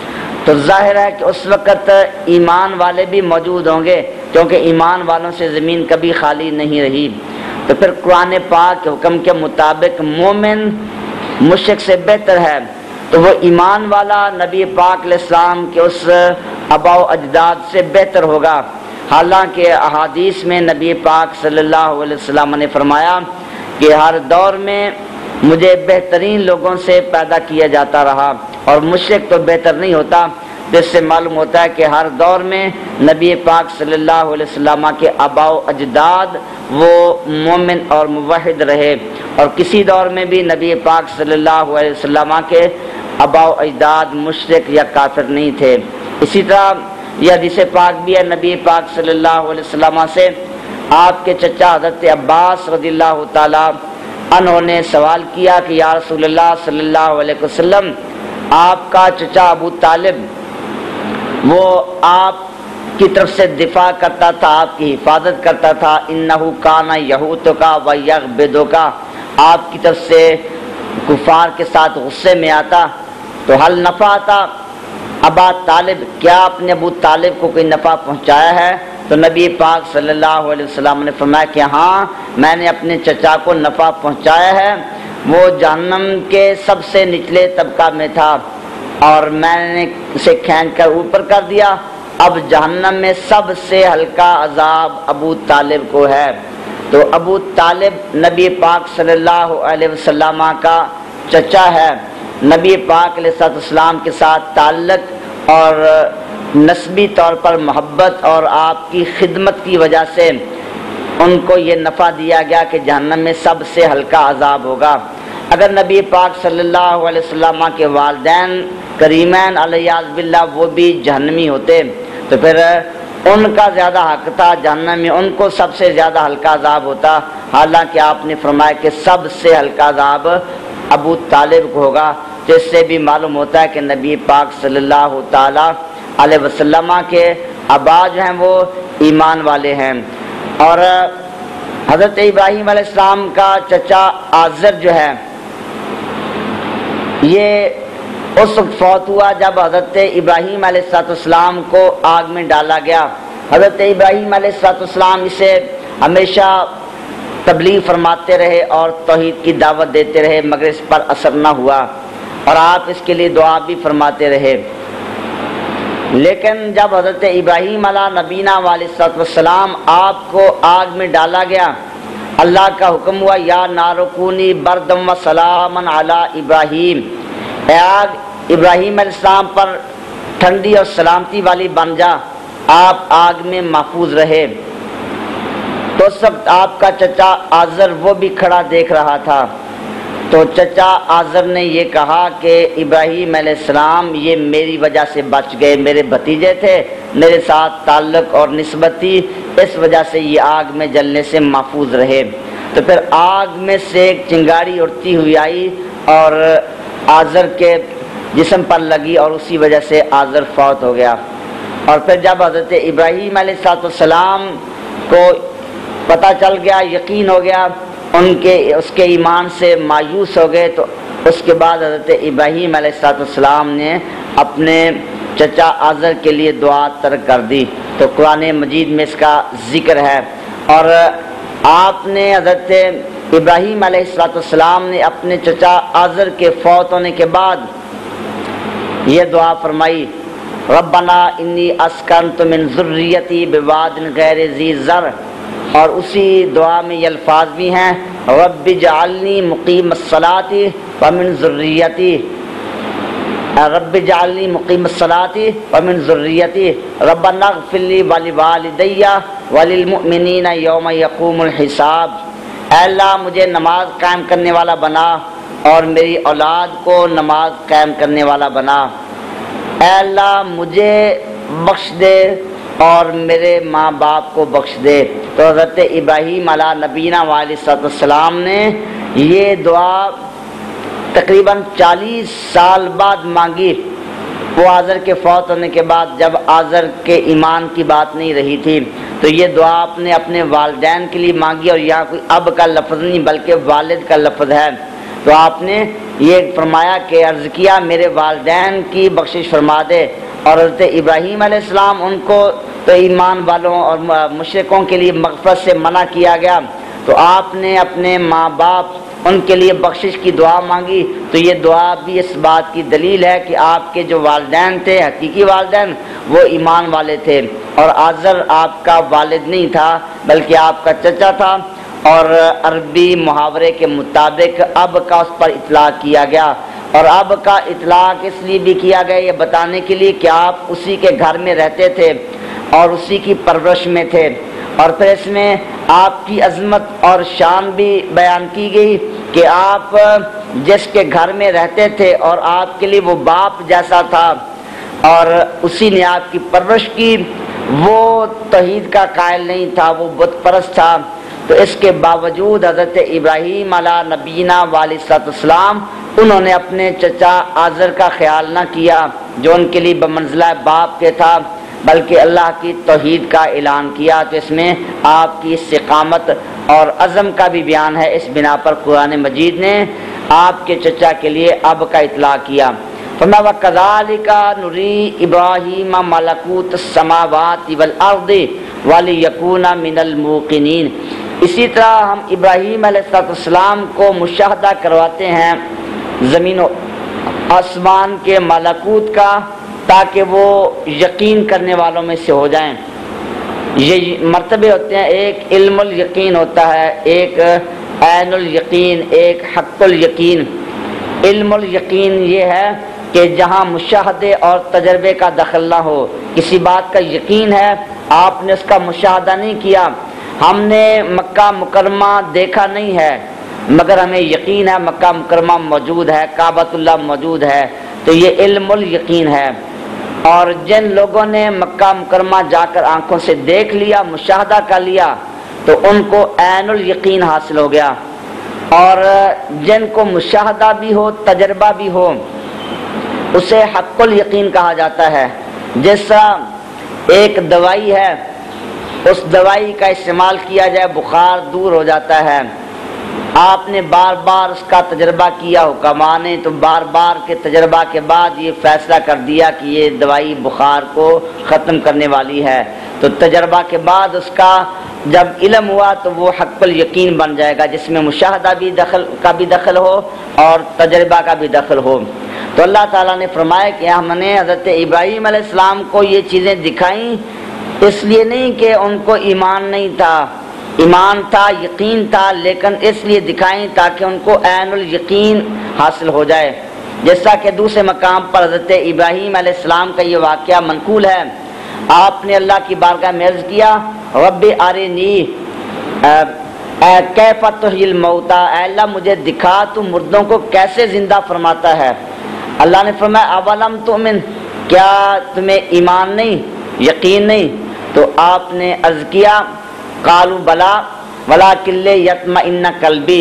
تو ظاہر ہے کہ اس وقت ایمان والے بھی موجود ہوں گے، کیونکہ ایمان والوں سے زمین کبھی خالی نہیں رہی۔ تو پھر قرآن پاک کے حکم کے مطابق مومن مشرک سے بہتر ہے، تو وہ ایمان والا نبی پاک علیہ السلام کے اس آبا و اجداد سے بہتر ہوگا۔ حالانکہ احادیث میں نبی پاک صلی اللہ علیہ وسلم نے فرمایا کہ ہر دور میں مجھے بہترین لوگوں سے پیدا کیا جاتا رہا، اور مشرک تو بہتر نہیں ہوتا، جس سے معلوم ہوتا ہے کہ ہر دور میں نبی پاک صلی اللہ علیہ وسلم کے آبا و اجداد وہ مومن اور موحد رہے، اور کسی دور میں بھی نبی پاک صلی اللہ علیہ وسلم کے آبا و اجداد مشرک یا کافر نہیں تھے۔ اسی طرح یہ حدیث پاک بھی ہے، نبی پاک صلی اللہ علیہ وسلم سے آپ کے چچا حضرت عباس رضی اللہ تعالیٰ عنہ نے سوال کیا کہ یا رسول اللہ صلی اللہ علیہ وسلم، آپ کا چچا ابو طالب وہ آپ کی طرف سے دفاع کرتا تھا، آپ کی حفاظت کرتا تھا، انہو کانا یہوتکا و یغبدکا، آپ کی طرف سے کفار کے ساتھ غصے میں آتا تو حل نفع آتا ابا طالب، کیا آپ نے ابو طالب کو کوئی نفع پہنچایا ہے؟ تو نبی پاک صلی اللہ علیہ وسلم نے فرمایا کہ ہاں میں نے اپنے چچا کو نفع پہنچایا ہے، وہ جہنم کے سب سے نچلے طبقہ میں تھا اور میں نے اسے کھینچ کر اوپر کر دیا، اب جہنم میں سب سے ہلکا عذاب ابو طالب کو ہے۔ تو ابو طالب نبی پاک صلی اللہ علیہ وسلم کا چچا ہے، نبی پاک علیہ السلام کے ساتھ تعلق اور نسبی طور پر محبت اور آپ کی خدمت کی وجہ سے ان کو یہ نفع دیا گیا کہ جہنم میں سب سے ہلکا عذاب ہوگا۔ اگر نبی پاک صلی اللہ علیہ وسلم کے والدین کریمین علیہ باللہ وہ بھی جہنمی ہوتے تو پھر ان کا زیادہ حق تھا جہنم میں، ان کو سب سے زیادہ ہلکا عذاب ہوتا، حالانکہ آپ نے فرمایا کہ سب سے ہلکا عذاب ابو طالب کو ہوگا، جس سے بھی معلوم ہوتا ہے کہ نبی پاک صلی اللہ تعالی علیہ وسلم کے ابا جو ہیں وہ ایمان والے ہیں۔ اور حضرت ابراہیم علیہ السلام کا چچا آزر جو ہے یہ اس وقت فوت ہوا جب حضرت ابراہیم علیہ السلام کو آگ میں ڈالا گیا۔ حضرت ابراہیم علیہ السلام اسے ہمیشہ تبلیغ فرماتے رہے اور توحید کی دعوت دیتے رہے، مگر اس پر اثر نہ ہوا اور آپ اس کے لیے دعا بھی فرماتے رہے۔ لیکن جب حضرت ابراہیم علیہ نبینا علیہ السلام آپ کو آگ میں ڈالا گیا، اللہ کا حکم ہوا یا نارکونی بردم و سلامن علی ابراہیم، اے آگ ابراہیم علیہ السلام پر ٹھنڈی اور سلامتی والی بن جا، آپ آگ میں محفوظ رہے۔ تو اس وقت آپ کا چچا آزر وہ بھی کھڑا دیکھ رہا تھا، تو چچا آزر نے یہ کہا کہ ابراہیم علیہ السلام یہ میری وجہ سے بچ گئے، میرے بھتیجے تھے، میرے ساتھ تعلق اور نسبت تھی، اس وجہ سے یہ آگ میں جلنے سے محفوظ رہے۔ تو پھر آگ میں سے ایک چنگاری اڑتی ہوئی آئی اور آزر کے جسم پر لگی اور اسی وجہ سے آزر فوت ہو گیا۔ اور پھر جب حضرت ابراہیم علیہ السلام کو پتہ چل گیا، یقین ہو گیا، ان کے اس کے ایمان سے مایوس ہو گئے، تو اس کے بعد حضرت ابراہیم علیہ السلام نے اپنے چچا آزر کے لیے دعا ترک کر دی۔ تو قرآن مجید میں اس کا ذکر ہے، اور آپ نے حضرت ابراہیم علیہ السلام نے اپنے چچا آزر کے فوت ہونے کے بعد یہ دعا فرمائی، ربنا انی اسکنت من ذریتی بواد غیر ذی زرع، اور اسی دعا میں یہ الفاظ بھی ہیں، رب اجعلنی مقیم الصلاۃ ومن ذریتی، رب اجعلنی مقیم الصلاۃ ومن ذریتی ربنا اغفر لی ولوالدی وللمؤمنین یوم یقوم الحساب، اے اللہ مجھے نماز قائم کرنے والا بنا اور میری اولاد کو نماز قائم کرنے والا بنا، اے اللہ مجھے بخش دے اور میرے ماں باپ کو بخش دے۔ تو حضرت ابراہیم علیہ نبینا علیہ السلام نے یہ دعا تقریباً چالیس سال بعد مانگی، وہ آزر کے فوت ہونے کے بعد، جب آزر کے ایمان کی بات نہیں رہی تھی، تو یہ دعا آپ نے اپنے والدین کے لیے مانگی، اور یہاں کوئی اب کا لفظ نہیں بلکہ والد کا لفظ ہے۔ تو آپ نے یہ فرمایا کہ عرض کیا میرے والدین کی بخشش فرما دے، اور حضرت ابراہیم علیہ السلام ان کو تو ایمان والوں اور مشرکوں کے لیے مغفرت سے منع کیا گیا، تو آپ نے اپنے ماں باپ ان کے لیے بخشش کی دعا مانگی۔ تو یہ دعا بھی اس بات کی دلیل ہے کہ آپ کے جو والدین تھے، حقیقی والدین، وہ ایمان والے تھے، اور آزر آپ کا والد نہیں تھا بلکہ آپ کا چچا تھا، اور عربی محاورے کے مطابق اب کا اس پر اطلاق کیا گیا، اور اب کا اطلاق اس لیے بھی کیا گیا یہ بتانے کے لیے کہ آپ اسی کے گھر میں رہتے تھے اور اسی کی پرورش میں تھے، اور پھر اس میں آپ کی عظمت اور شان بھی بیان کی گئی کہ آپ جس کے گھر میں رہتے تھے اور آپ کے لیے وہ باپ جیسا تھا اور اسی نے آپ کی پرورش کی، وہ توحید کا قائل نہیں تھا، وہ بت پرست تھا۔ تو اس کے باوجود حضرت ابراہیم علیہ نبینا علیہ السلام انہوں نے اپنے چچا آزر کا خیال نہ کیا جو ان کے لیے بمنزلہ باپ کے تھا، بلکہ اللہ کی توحید کا اعلان کیا۔ تو اس میں آپ کی استقامت اور عزم کا بھی بیان ہے۔ اس بنا پر قرآن مجید نے آپ کے چچا کے لیے اب کا اطلاع کیا۔ فرمایا وَكَذَلِكَ نُرِي إِبْرَاهِيمَ مَلَكُوتَ السَّمَاوَاتِ وَالْأَرْضِ وَلِيَكُونَ مِنَ الْمُوقِنِينَ۔ اسی طرح ہم ابراہیم علیہ السلام کو مشاہدہ کرواتے ہیں زمین و آسمان کے ملکوت کا، تاکہ وہ یقین کرنے والوں میں سے ہو جائیں۔ یہ مرتبے ہوتے ہیں، ایک علم الیقین ہوتا ہے، ایک عین الیقین، ایک حق الیقین۔ علم الیقین یہ ہے کہ جہاں مشاہدے اور تجربے کا دخل نہ ہو، کسی بات کا یقین ہے، آپ نے اس کا مشاہدہ نہیں کیا، ہم نے مکہ مکرمہ دیکھا نہیں ہے مگر ہمیں یقین ہے مکہ مکرمہ موجود ہے، کعبۃ اللہ موجود ہے، تو یہ علم الیقین ہے۔ اور جن لوگوں نے مکہ مکرمہ جا کر آنکھوں سے دیکھ لیا، مشاہدہ کر لیا، تو ان کو عین الیقین حاصل ہو گیا۔ اور جن کو مشاہدہ بھی ہو، تجربہ بھی ہو، اسے حق الیقین کہا جاتا ہے۔ جیسا ایک دوائی ہے، اس دوائی کا استعمال کیا جائے بخار دور ہو جاتا ہے، آپ نے بار بار اس کا تجربہ کیا، حکماء نے تو بار بار کے تجربہ کے بعد یہ فیصلہ کر دیا کہ یہ دوائی بخار کو ختم کرنے والی ہے، تو تجربہ کے بعد اس کا جب علم ہوا تو وہ حق الیقین بن جائے گا، جس میں مشاہدہ بھی دخل کا بھی دخل ہو اور تجربہ کا بھی دخل ہو۔ تو اللہ تعالیٰ نے فرمایا کہ ہم نے حضرت ابراہیم علیہ السلام کو یہ چیزیں دکھائیں، اس لیے نہیں کہ ان کو ایمان نہیں تھا، ایمان تھا، یقین تھا، لیکن اس لیے دکھائیں تاکہ ان کو عین الیقین حاصل ہو جائے۔ جیسا کہ دوسرے مقام پر حضرت ابراہیم علیہ السلام کا یہ واقعہ منقول ہے، آپ نے اللہ کی بارگاہ میں عرض کیا رب ارنی کیف تحیی الموتى، اے اللہ مجھے دکھا تو مردوں کو کیسے زندہ فرماتا ہے۔ اللہ نے فرمایا اولم تؤمن، کیا تمہیں ایمان نہیں، یقین نہیں؟ تو آپ نے عرض کیا قالوا بلا ولکن لیطمئن قلبی،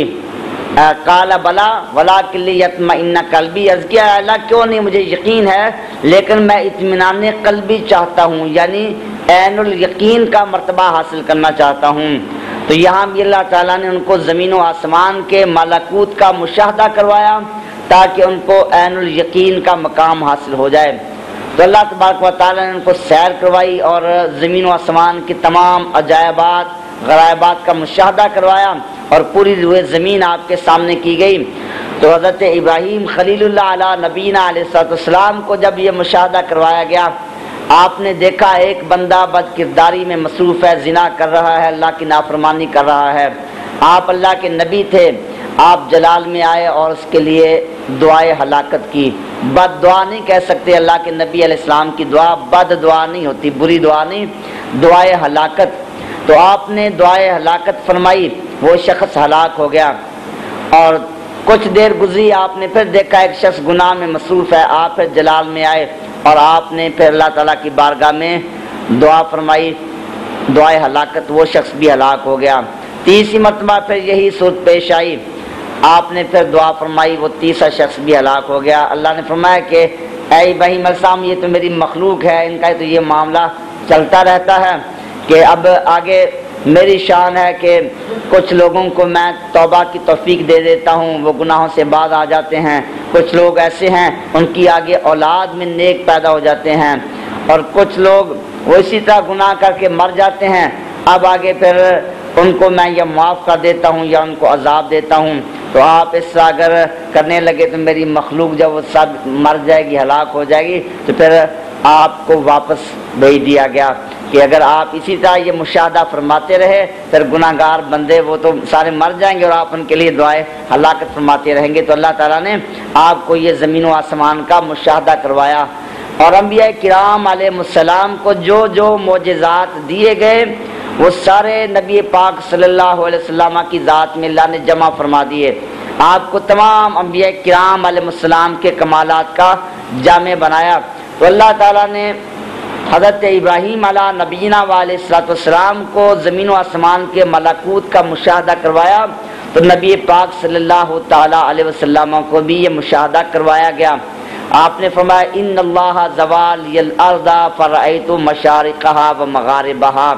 قال بلا ولکن لیطمئن قلبی، عرض کیا اللہ کیوں نہیں، مجھے یقین ہے لیکن میں اطمینان قلبی چاہتا ہوں، یعنی عین الیقین کا مرتبہ حاصل کرنا چاہتا ہوں۔ تو یہاں بھی اللہ تعالیٰ نے ان کو زمین و آسمان کے ملکوت کا مشاہدہ کروایا تاکہ ان کو عین الیقین کا مقام حاصل ہو جائے۔ تو اللہ تبارک و تعالیٰ نے ان کو سیر کروائی اور زمین و آسمان کی تمام عجائبات غرائبات کا مشاہدہ کروایا اور پوری روئے زمین آپ کے سامنے کی گئی۔ تو حضرت ابراہیم خلیل اللہ علیہ نبینا علیہ السلام کو جب یہ مشاہدہ کروایا گیا، آپ نے دیکھا ایک بندہ بد کرداری میں مصروف ہے، زنا کر رہا ہے، اللہ کی نافرمانی کر رہا ہے، آپ اللہ کے نبی تھے، آپ جلال میں آئے اور اس کے لیے دعائے ہلاکت کی۔ بد دعا نہیں کہہ سکتے، اللہ کے نبی علیہ السلام کی دعا بد دعا نہیں ہوتی، بری دعا نہیں، دعائے ہلاکت۔ تو آپ نے دعائے ہلاکت فرمائی، وہ شخص ہلاک ہو گیا۔ اور کچھ دیر گزری، آپ نے پھر دیکھا ایک شخص گناہ میں مصروف ہے، آپ پھر جلال میں آئے اور آپ نے پھر اللہ تعالیٰ کی بارگاہ میں دعا فرمائی، دعائے ہلاکت، وہ شخص بھی ہلاک ہو گیا۔ تیسری مرتبہ پھر یہی صورت پیش آئی، آپ نے پھر دعا فرمائی، وہ تیسرا شخص بھی ہلاک ہو گیا۔ اللہ نے فرمایا کہ اے ابراہیم علیہ السلام، یہ تو میری مخلوق ہے، ان کا تو یہ معاملہ چلتا رہتا ہے کہ اب آگے میری شان ہے کہ کچھ لوگوں کو میں توبہ کی توفیق دے دیتا ہوں، وہ گناہوں سے باز آ جاتے ہیں، کچھ لوگ ایسے ہیں ان کی آگے اولاد میں نیک پیدا ہو جاتے ہیں، اور کچھ لوگ وہ اسی طرح گناہ کر کے مر جاتے ہیں، اب آگے پھر ان کو میں یا معاف کر دیتا ہوں یا ان کو عذاب دیتا ہوں۔ تو آپ اس طرح اگر کرنے لگے تو میری مخلوق جب وہ سب مر جائے گی، ہلاک ہو جائے گی، تو پھر آپ کو واپس بھیج دیا گیا کہ اگر آپ اسی طرح یہ مشاہدہ فرماتے رہے پھر گناہ گار بندے وہ تو سارے مر جائیں گے اور آپ ان کے لیے دعائیں ہلاکت فرماتے رہیں گے۔ تو اللہ تعالیٰ نے آپ کو یہ زمین و آسمان کا مشاہدہ کروایا، اور انبیاء کرام علیہ السلام کو جو جو معجزات دیے گئے وہ سارے نبی پاک صلی اللہ علیہ وسلم کی ذات میں اللہ نے جمع فرما دیے، آپ کو تمام انبیاء کرام علیہ السلام کے کمالات کا جامع بنایا۔ تو اللہ تعالیٰ نے حضرت ابراہیم علیہ نبینا علیہ السلام کو زمین و آسمان کے ملکوت کا مشاہدہ کروایا، تو نبی پاک صلی اللہ تعالیٰ علیہ وسلم کو بھی یہ مشاہدہ کروایا گیا۔ آپ نے فرمایا ان اللہ زوال الارض فرأیت مشارقها و مغاربها،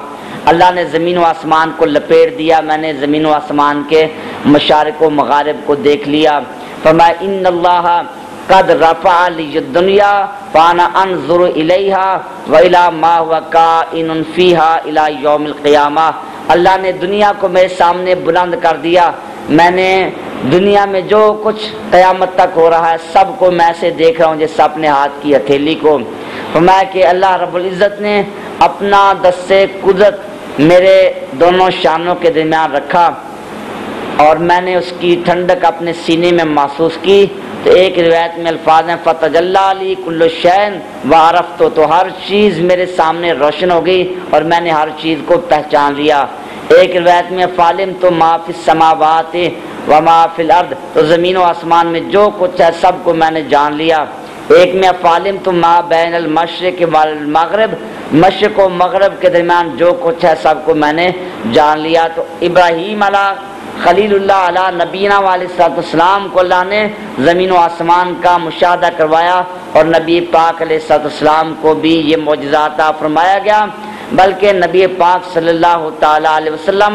اللہ نے زمین و آسمان کو لپیٹ دیا، میں نے زمین و آسمان کے مشارق و مغارب کو دیکھ لیا۔ فرمایا ان اللہ قد رفع لی الدنیا فانا انظر الیہا والی ما هو کائن فیہا الی یوم القیامہ، اللہ نے دنیا کو میرے سامنے بلند کر دیا، میں نے دنیا میں جو کچھ قیامت تک ہو رہا ہے سب کو میں سے دیکھ رہا ہوں جیسے اپنے ہاتھ کی ہتھیلی کو۔ فرمایا کہ اللہ رب العزت نے اپنا دست قدرت میرے دونوں شانوں کے درمیان رکھا اور میں نے اس کی ٹھنڈک اپنے سینے میں محسوس کی۔ تو ایک روایت میں الفاظ ہیں فتجلی لی کل شیء وعرفت، تو ہر چیز میرے سامنے روشن ہو گئی اور میں نے ہر چیز کو پہچان لیا۔ ایک روایت میں فالم تو ما فی السماوات وما فی الارض، تو زمین و آسمان میں جو کچھ ہے سب کو میں نے جان لیا۔ ایک میں فالم تو ما بین المشرق والمغرب، مشرق و مغرب کے درمیان جو کچھ ہے سب کو میں نے جان لیا۔ تو ابراہیم علیہ خلیل اللہ علیہ نبینا علیہ السلام کو اللہ نے زمین و آسمان کا مشاہدہ کروایا اور نبی پاک علیہ السلام کو بھی یہ معجزہ عطا فرمایا گیا، بلکہ نبی پاک صلی اللہ تعالی علیہ وسلم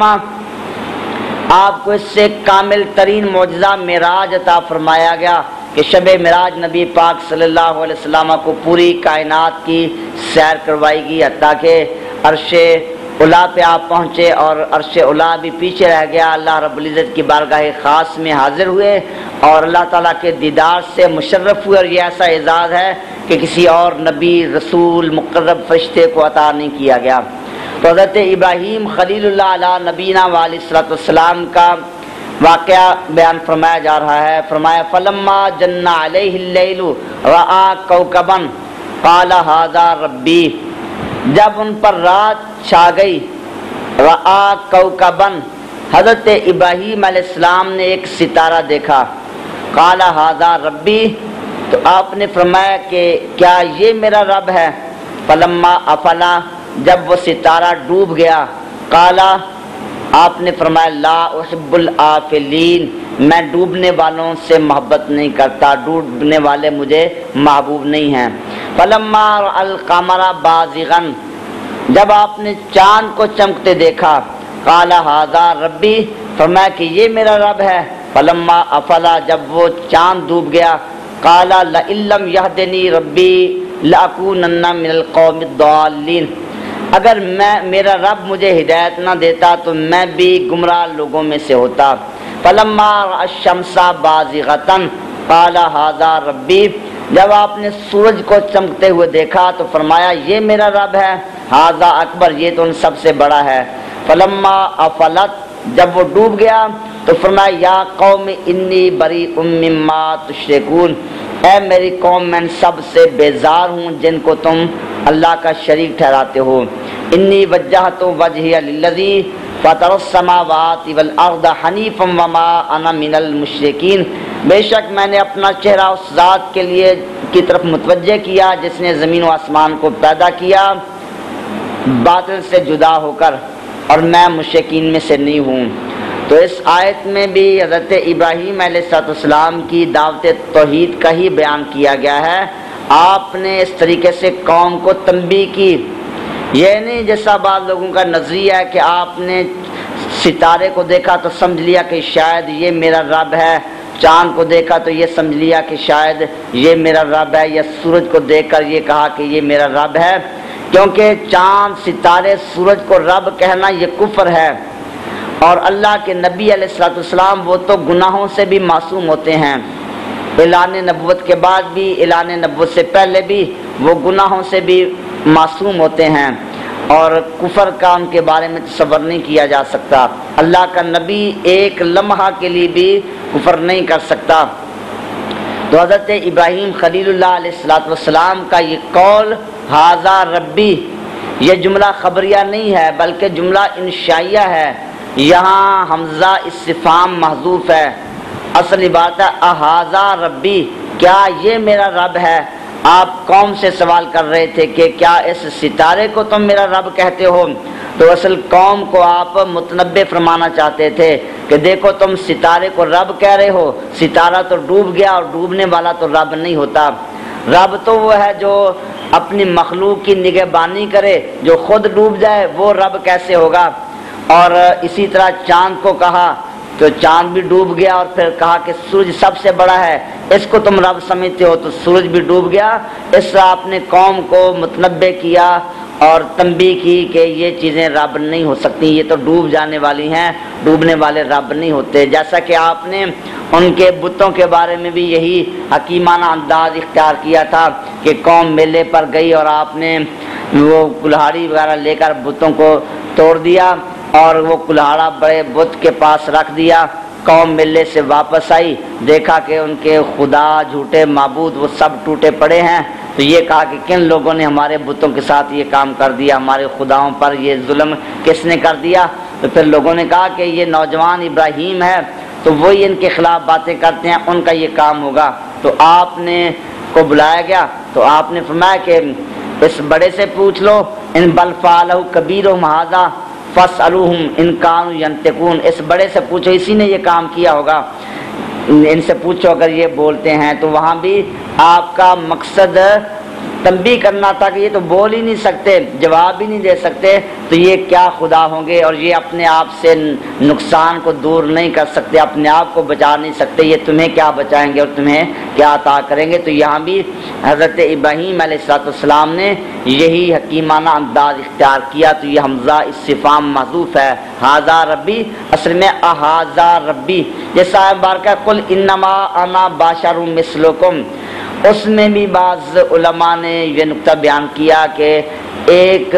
آپ کو اس سے کامل ترین معجزہ معراج عطا فرمایا گیا کہ شب معراج نبی پاک صلی اللہ علیہ وسلم کو پوری کائنات کی سیر کروائی گئی، حتیٰ کہ عرش اولا پہ آپ پہنچے اور عرش اولا بھی پیچھے رہ گیا۔ اللہ رب العزت کی بارگاہ خاص میں حاضر ہوئے اور اللہ تعالیٰ کے دیدار سے مشرف ہوئے، اور یہ ایسا اعزاز ہے کہ کسی اور نبی رسول مقرب فرشتے کو عطا نہیں کیا گیا۔ تو حضرت ابراہیم خلیل اللہ علیہ نبینا علیہ الصلوۃ والسلام کا واقعہ بیان فرمایا جا رہا ہے۔ فرمایا فلما جن علیہ اللیل رآ کوکبا قال ھذا ربی، جب ان پر رات چھا گئی، رآ کوکبا، حضرت ابراہیم علیہ السلام نے ایک ستارہ دیکھا، قال ھذا ربی، تو آپ نے فرمایا کہ کیا یہ میرا رب ہے؟ فلما افلا، جب وہ ستارہ ڈوب گیا، قال، آپ نے فرمایا لا احب الآفلین، میں ڈوبنے والوں سے محبت نہیں کرتا، ڈوبنے والے مجھے محبوب نہیں ہیں۔ فلما رأى القمر بازغا، جب آپ نے چاند کو چمکتے دیکھا، قال ھذا ربی، فرمایا کہ یہ میرا رب ہے۔ فلما افلا، جب وہ چاند ڈوب گیا، قال لئن لم یہدنی ربی لأکونن من القوم الضالین، اگر میں میرا رب مجھے ہدایت نہ دیتا تو میں بھی گمراہ لوگوں میں سے ہوتا۔ فلما رأى الشمس بازغۃ قال ھذا ربی، جب آپ نے سورج کو چمکتے ہوئے دیکھا تو فرمایا یہ میرا رب ہے، ھذا اکبر، یہ تو ان سب سے بڑا ہے۔ فلما افلت، جب وہ ڈوب گیا تو فرمایا یا قوم انی بریء مما تشرکون، اے میری قوم میں سب سے بیزار ہوں جن کو تم اللہ کا شریک ٹھہراتے ہو۔ انی وجہت وجہی للذی فطر السماوات والارض حنیفا وما انا من المشرکین، بے شک میں نے اپنا چہرہ اس ذات کے لیے کی طرف متوجہ کیا جس نے زمین و آسمان کو پیدا کیا باطل سے جدا ہو کر، اور میں مشرکین میں سے نہیں ہوں۔ تو اس آیت میں بھی حضرت ابراہیم علیہ السلام کی دعوت توحید کا ہی بیان کیا گیا ہے۔ آپ نے اس طریقے سے قوم کو تنبیہ کی، یہ نہیں جیسا بعض لوگوں کا نظریہ ہے کہ آپ نے ستارے کو دیکھا تو سمجھ لیا کہ شاید یہ میرا رب ہے، چاند کو دیکھا تو یہ سمجھ لیا کہ شاید یہ میرا رب ہے، یا سورج کو دیکھ کر یہ کہا کہ یہ میرا رب ہے، کیونکہ چاند، ستارے، سورج کو رب کہنا یہ کفر ہے۔ اور اللہ کے نبی علیہ الصلوۃ والسلام وہ تو گناہوں سے بھی معصوم ہوتے ہیں، اعلان نبوت کے بعد بھی، اعلان نبوت سے پہلے بھی وہ گناہوں سے بھی معصوم ہوتے ہیں، اور کفر کا ان کے بارے میں تصور نہیں کیا جا سکتا۔ اللہ کا نبی ایک لمحہ کے لیے بھی کفر نہیں کر سکتا۔ تو حضرت ابراہیم خلیل اللہ علیہ الصلوۃ والسلام کا یہ قول ھذا ربی، یہ جملہ خبریہ نہیں ہے بلکہ جملہ انشائیہ ہے، یہاں حمزہ استفہام محذوف ہے، اصلی بات ہے اھذا ربی، کیا یہ میرا رب ہے؟ آپ قوم سے سوال کر رہے تھے کہ کیا اس ستارے کو تم میرا رب کہتے ہو، تو اصل قوم کو آپ متنبع فرمانا چاہتے تھے کہ دیکھو تم ستارے کو رب کہہ رہے ہو، ستارہ تو ڈوب گیا اور ڈوبنے والا تو رب نہیں ہوتا، رب تو وہ ہے جو اپنی مخلوق کی نگہبانی کرے، جو خود ڈوب جائے وہ رب کیسے ہوگا؟ اور اسی طرح چاند کو کہا تو چاند بھی ڈوب گیا، اور پھر کہا کہ سورج سب سے بڑا ہے، اس کو تم رب سمجھتے ہو، تو سورج بھی ڈوب گیا۔ اس طرح اپنے قوم کو متنبہ کیا اور تنبیہ کی کہ یہ چیزیں رب نہیں ہو سکتی، یہ تو ڈوب جانے والی ہیں، ڈوبنے والے رب نہیں ہوتے۔ جیسا کہ آپ نے ان کے بتوں کے بارے میں بھی یہی حکیمانہ انداز اختیار کیا تھا کہ قوم میلے پر گئی اور آپ نے وہ کلہاڑی وغیرہ لے کر بتوں کو توڑ دیا اور وہ کلہاڑا بڑے بت کے پاس رکھ دیا۔ قوم میلے سے واپس آئی، دیکھا کہ ان کے خدا جھوٹے معبود وہ سب ٹوٹے پڑے ہیں، تو یہ کہا کہ کن لوگوں نے ہمارے بتوں کے ساتھ یہ کام کر دیا، ہمارے خداؤں پر یہ ظلم کس نے کر دیا؟ تو پھر لوگوں نے کہا کہ یہ نوجوان ابراہیم ہے، تو وہی ان کے خلاف باتیں کرتے ہیں، ان کا یہ کام ہوگا۔ تو آپ نے کو بلایا گیا تو آپ نے فرمایا کہ اس بڑے سے پوچھ لو، ان بل فعلہ کبیرہم ھذا فاسألوہم ان کانوا ینطقون، اس بڑے سے پوچھو، اسی نے یہ کام کیا ہوگا، ان سے پوچھو اگر یہ بولتے ہیں۔ تو وہاں بھی آپ کا مقصد تنبیہ کرنا تھا کہ یہ تو بول ہی نہیں سکتے، جواب بھی نہیں دے سکتے، تو یہ کیا خدا ہوں گے، اور یہ اپنے آپ سے نقصان کو دور نہیں کر سکتے، اپنے آپ کو بچا نہیں سکتے، یہ تمہیں کیا بچائیں گے اور تمہیں کیا عطا کریں گے؟ تو یہاں بھی حضرت ابراہیم علیہ الصلوۃ والسلام نے یہی حکیمانہ انداز اختیار کیا۔ تو یہ حمزہ استفہام محذوف ہے، ھذا ربی، اصل میں اھذا ربی، جیسا بارکہ قل انما انا بشر مثلکم، اس میں بھی بعض علماء نے یہ نقطہ بیان کیا کہ ایک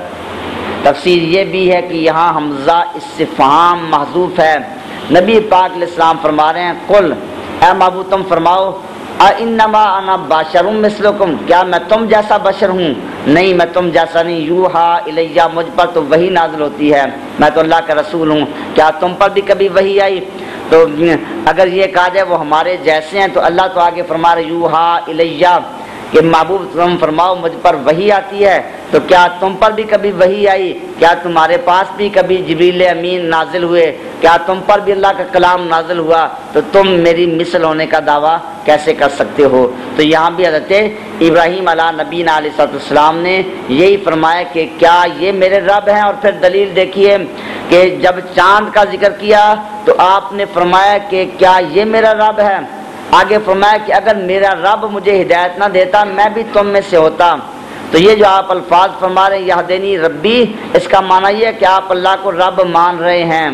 تفسیر یہ بھی ہے کہ یہاں حمزہ استفہام محذوف ہے۔ نبی پاک علیہ السلام فرما رہے ہیں قل، اے محبوب تم فرماؤ، انما انا بشر مثلکم، کیا میں تم جیسا بشر ہوں؟ نہیں، میں تم جیسا نہیں، یوحا الیہ، مجھ پر تو وحی نازل ہوتی ہے، میں تو اللہ کا رسول ہوں، کیا تم پر بھی کبھی وحی آئی؟ تو اگر یہ کہا جائے وہ ہمارے جیسے ہیں، تو اللہ تو آگے فرما رہے یوحا الیہ کہ محبوب تم فرماؤ مجھ پر وحی آتی ہے، تو کیا تم پر بھی کبھی وحی آئی؟ کیا تمہارے پاس بھی کبھی جبریل امین نازل ہوئے؟ کیا تم پر بھی اللہ کا کلام نازل ہوا؟ تو تم میری مثل ہونے کا دعویٰ کیسے کر سکتے ہو؟ تو یہاں بھی حضرت ابراہیم علیہ نبینا علیہ السلام نے یہی فرمایا کہ کیا یہ میرے رب ہیں، اور پھر دلیل دیکھیے کہ جب چاند کا ذکر کیا تو آپ نے فرمایا کہ کیا یہ میرا رب ہے، آگے فرمایا کہ اگر میرا رب مجھے ہدایت نہ دیتا میں بھی تم میں سے ہوتا۔ تو یہ جو آپ الفاظ فرما رہے ہیں یہدینی ربی، اس کا معنی یہ ہے کہ آپ اللہ کو رب مان رہے ہیں۔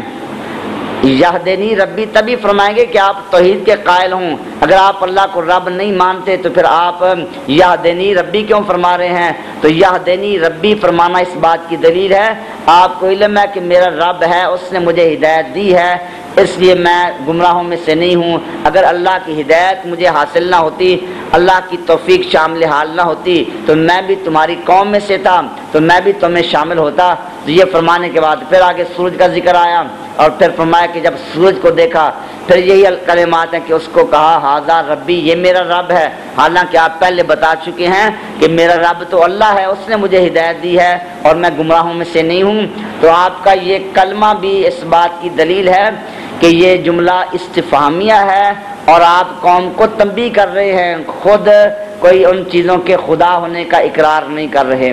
یہدینی ربی تبھی فرمائیں گے کہ آپ توحید کے قائل ہوں، اگر آپ اللہ کو رب نہیں مانتے تو پھر آپ یہدینی ربی کیوں فرما رہے ہیں؟ تو یہدینی ربی فرمانا اس بات کی دلیل ہے، آپ کو علم ہے کہ میرا رب ہے، اس نے مجھے ہدایت دی ہے، اس لیے میں گمراہوں میں سے نہیں ہوں۔ اگر اللہ کی ہدایت مجھے حاصل نہ ہوتی، اللہ کی توفیق شامل حال نہ ہوتی، تو میں بھی تمہاری قوم میں سے تھا، تو میں بھی تمہیں شامل ہوتا۔ تو یہ فرمانے کے بعد پھر آگے سورج کا ذکر آیا، اور پھر فرمایا کہ جب سورج کو دیکھا پھر یہی کلمات ہیں کہ اس کو کہا ھذا ربی، یہ میرا رب ہے، حالانکہ آپ پہلے بتا چکے ہیں کہ میرا رب تو اللہ ہے، اس نے مجھے ہدایت دی ہے اور میں گمراہوں میں سے نہیں ہوں۔ تو آپ کا یہ کلمہ بھی اس بات کی دلیل ہے کہ یہ جملہ استفہامیہ ہے اور آپ قوم کو تنبیہ کر رہے ہیں، خود کوئی ان چیزوں کے خدا ہونے کا اقرار نہیں کر رہے۔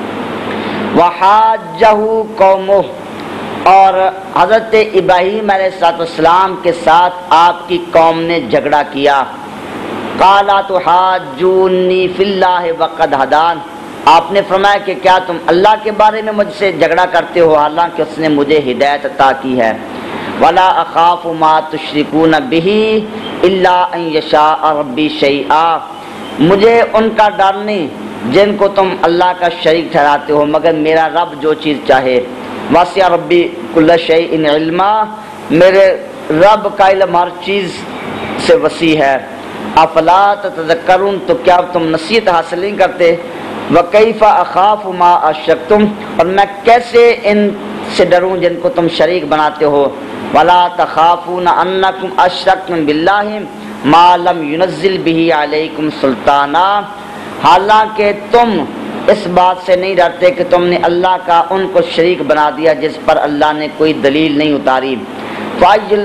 وَحَاجَّهُ قَوْمُهُ، اور حضرت ابراہیم علیہ السلام کے ساتھ آپ کی قوم نے جھگڑا کیا۔ قَالَ تُحَاجُّونِّي فِي اللَّهِ وَقَدْ هَدَانِ، آپ نے فرمایا کہ کیا تم اللہ کے بارے میں مجھ سے جھگڑا کرتے ہو حالانکہ اس نے مجھے ہدایت عطا کی ہے۔ وَلَا أَخَافُ مَا تُشْرِكُونَ بِهِ إِلَّا أَن يَشَاءَ رَبِّي شَيْئًا، مجھے ان کا ڈر نہیں جن کو تم اللہ کا شریک ٹھہراتے ہو، مگر میرا رب جو چیز چاہے۔ وَسِعَ رَبِّي كُلَّ شَيْءٍ عِلْمًا، میرے رب کا علم ہر چیز سے وسیع ہے۔ افلا تتذکرون، تو کیا تم نصیحت حاصل نہیں کرتے؟ وَكَيْفَ أَخَافُ مَا أَشْرَكْتُمْ، اور میں کیسے ان سے ڈروں جن کو تم شریک بناتے ہو۔ وَلَا تَخَافُونَ أَنَّكُمْ أَشْرَكْتُمْ بِاللَّهِ مَا لَمْ يُنَزِّلْ بِهِ عَلَيْكُمْ سُلْطَانًا، حالانکہ تم اس بات سے نہیں ڈرتے کہ تم نے اللہ کا ان کو شریک بنا دیا جس پر اللہ نے کوئی دلیل نہیں اتاری۔ فَأَيُّ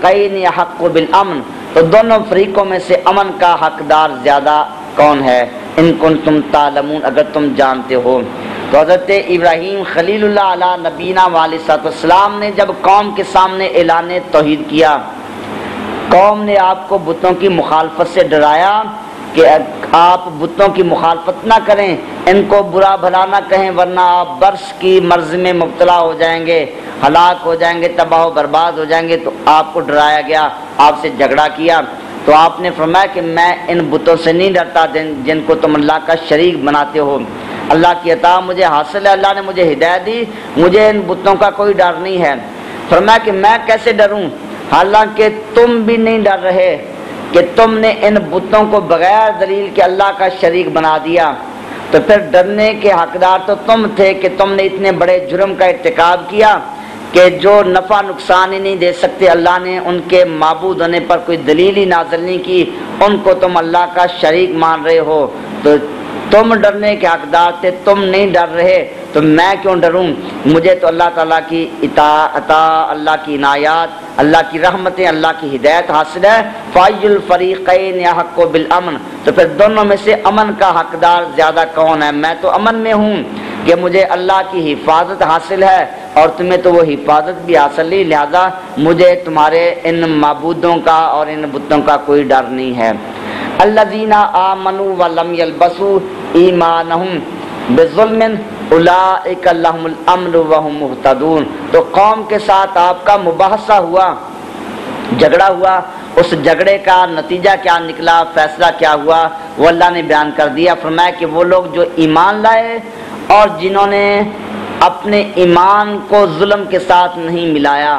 الْفَرِيقَيْنِ أَحَقُّ بِالْأَمْنِ، تو دونوں فریقوں میں سے امن کا حقدار زیادہ کون ہے؟ ان کنتم تعلمون، اگر تم جانتے ہو۔ تو حضرت ابراہیم خلیل اللہ علیہ نبینا علیہ الصلوۃ والسلام نے جب قوم کے سامنے اعلان توحید کیا، قوم نے آپ کو بتوں کی مخالفت سے ڈرایا کہ آپ بتوں کی مخالفت نہ کریں، ان کو برا بھلا نہ کہیں ورنہ آپ برس کی مرض میں مبتلا ہو جائیں گے، ہلاک ہو جائیں گے، تباہ و برباد ہو جائیں گے۔ تو آپ کو ڈرایا گیا، آپ سے جھگڑا کیا، تو آپ نے فرمایا کہ میں ان بتوں سے نہیں ڈرتا جن کو تم اللہ کا شریک بناتے ہو۔ اللہ کی عطا مجھے حاصل ہے، اللہ نے مجھے ہدایت دی، مجھے ان بتوں کا کوئی ڈر نہیں ہے۔ فرمایا کہ میں کیسے ڈروں، حالانکہ تم بھی نہیں ڈر رہے کہ تم نے ان بتوں کو بغیر دلیل کے اللہ کا شریک بنا دیا، تو پھر ڈرنے کے حقدار تو تم تھے کہ تم نے اتنے بڑے جرم کا ارتکاب کیا کہ جو نفع نقصان ہی نہیں دے سکتے، اللہ نے ان کے معبود ہونے پر کوئی دلیل ہی نازل نہیں کی، ان کو تم اللہ کا شریک مان رہے ہو، تو تم ڈرنے کے حقدار تھے، تم نہیں ڈر رہے تو میں کیوں ڈروں؟ مجھے تو اللہ تعالیٰ کی اطاعت، اللہ کی عنایات، اللہ کی رحمتیں، اللہ کی ہدایت حاصل ہے۔ فَأَيُّ الْفَرِيقَيْنِ أَحَقُّ بِالْأَمْنِ، تو پھر دونوں میں سے امن کا حقدار زیادہ کون ہے؟ میں تو امن میں ہوں کہ مجھے اللہ کی حفاظت حاصل ہے اور تمہیں تو وہ حفاظت بھی حاصل نہیں، لہذا مجھے تمہارے ان معبودوں کا اور ان بتوں کا کوئی ڈر نہیں ہے۔ الذین آمنوا ولم یلبسوا ایمانہم بظلم اولئک لہم الامن وہم مہتدون۔ تو قوم کے ساتھ آپ کا مباحثہ ہوا، جھگڑا ہوا، اس جھگڑے کا نتیجہ کیا نکلا، فیصلہ کیا ہوا، وہ اللہ نے بیان کر دیا۔ فرمایا کہ وہ لوگ جو ایمان لائے اور جنہوں نے اپنے ایمان کو ظلم کے ساتھ نہیں ملایا،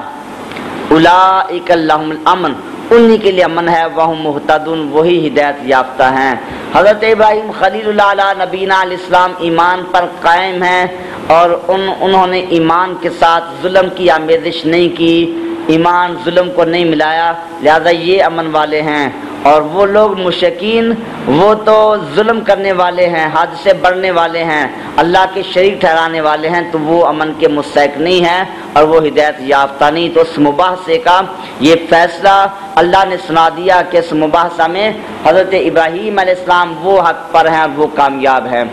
اولئک لہم الامن، انہی کے لیے امن ہے، وہ مہتدون، وہی ہدایت یافتہ ہیں۔ حضرت ابراہیم خلیل اللہ علیہ نبینا علیہ السلام ایمان پر قائم ہیں اور ان انہوں نے ایمان کے ساتھ ظلم کی آمیزش نہیں کی، ایمان ظلم کو نہیں ملایا، لہذا یہ امن والے ہیں۔ اور وہ لوگ مشرکین، وہ تو ظلم کرنے والے ہیں، حد سے بڑھنے والے ہیں، اللہ کے شریک ٹھہرانے والے ہیں، تو وہ امن کے مستحق نہیں ہیں اور وہ ہدایت یافتہ نہیں۔ تو اس مباحثے کا یہ فیصلہ اللہ نے سنا دیا کہ اس مباحثہ میں حضرت ابراہیم علیہ السلام وہ حق پر ہیں اور وہ کامیاب ہیں۔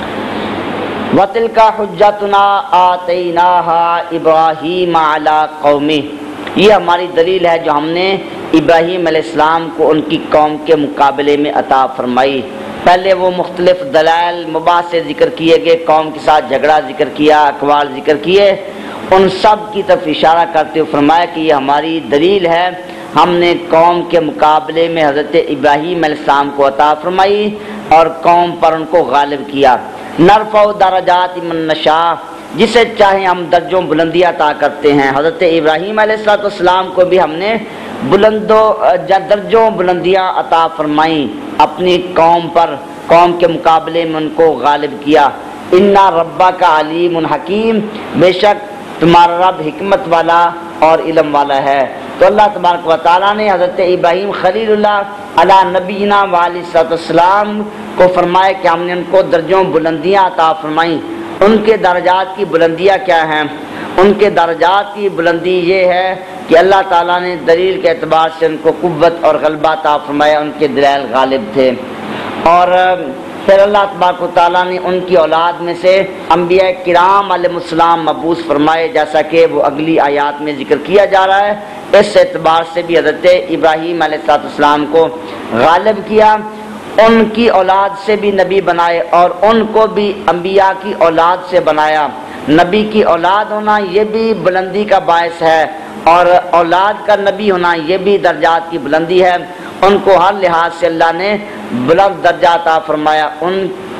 وَتِلْكَ حُجَّتُنَا آتَيْنَاهَا إِبْرَاهِيمَ عَلَىٰ قَوْمِهِ، یہ ہماری دلیل ہے جو ہم نے ابراہیم علیہ السلام کو ان کی قوم کے مقابلے میں عطا فرمائی۔ پہلے وہ مختلف دلائل مباحثے ذکر کیے گئے، قوم کے ساتھ جھگڑا ذکر کیا، اقوال ذکر کیے، ان سب کی طرف اشارہ کرتے ہوئے فرمایا کہ یہ ہماری دلیل ہے، ہم نے قوم کے مقابلے میں حضرت ابراہیم علیہ السلام کو عطا فرمائی اور قوم پر ان کو غالب کیا۔ نرفع درجات من نشاء، جسے چاہیں ہم درجوں بلندی عطا کرتے ہیں۔ حضرت ابراہیم علیہ السلام کو بھی ہم نے بلندوں درجوں بلندیاں عطا فرمائیں، اپنی قوم پر، قوم کے مقابلے میں ان کو غالب کیا۔ اِنَّ رَبَّكَ عَلِيمٌ حکیم، بے شک تمہارا رب حکمت والا اور علم والا ہے۔ تو اللہ تبارک و تعالیٰ نے حضرت ابراہیم خلیل اللہ علی نبینا علیہ السلام کو فرمایا کہ ہم نے ان کو درجوں بلندیاں عطا فرمائیں۔ ان کے درجات کی بلندیاں کیا ہیں؟ ان کے درجات کی بلندی یہ ہے کہ اللہ تعالیٰ نے دلیل کے اعتبار سے ان کو قوت اور غلبہ عطا فرمایا، ان کے دلائل غالب تھے۔ اور پھر اللہ تبارک و تعالیٰ نے ان کی اولاد میں سے انبیاء کرام علیہ السلام مبعوث فرمائے، جیسا کہ وہ اگلی آیات میں ذکر کیا جا رہا ہے۔ اس اعتبار سے بھی حضرت ابراہیم علیہ السلام کو غالب کیا، ان کی اولاد سے بھی نبی بنائے اور ان کو بھی انبیاء کی اولاد سے بنایا۔ نبی کی اولاد ہونا یہ بھی بلندی کا باعث ہے اور اولاد کا نبی ہونا یہ بھی درجات کی بلندی ہے۔ ان کو ہر لحاظ سے اللہ نے بلند درجہ عطا فرمایا، ان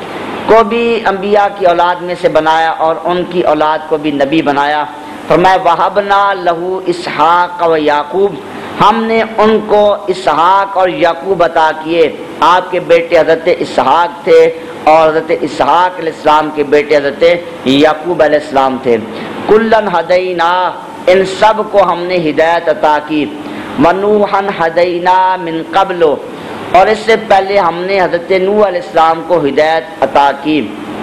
کو بھی انبیاء کی اولاد میں سے بنایا اور ان کی اولاد کو بھی نبی بنایا۔ فرمایا وَهَبْنَا لَهُ إِسْحَاقَ وَيَعْقُوبَ، ہم نے ان کو اسحاق اور یعقوب عطا کیے۔ آپ کے بیٹے حضرت اسحاق تھے اور حضرت اسحاق علیہ السلام کے بیٹے حضرت یعقوب علیہ السلام تھے۔ کُلًّا هَدَيْنَا، ان سب کو ہم نے ہدایت عطا کی۔ وَنُوحًا هَدَيْنَا مِن قَبْلُ، اور اس سے پہلے ہم نے حضرت نوح علیہ السلام کو ہدایت عطا کی۔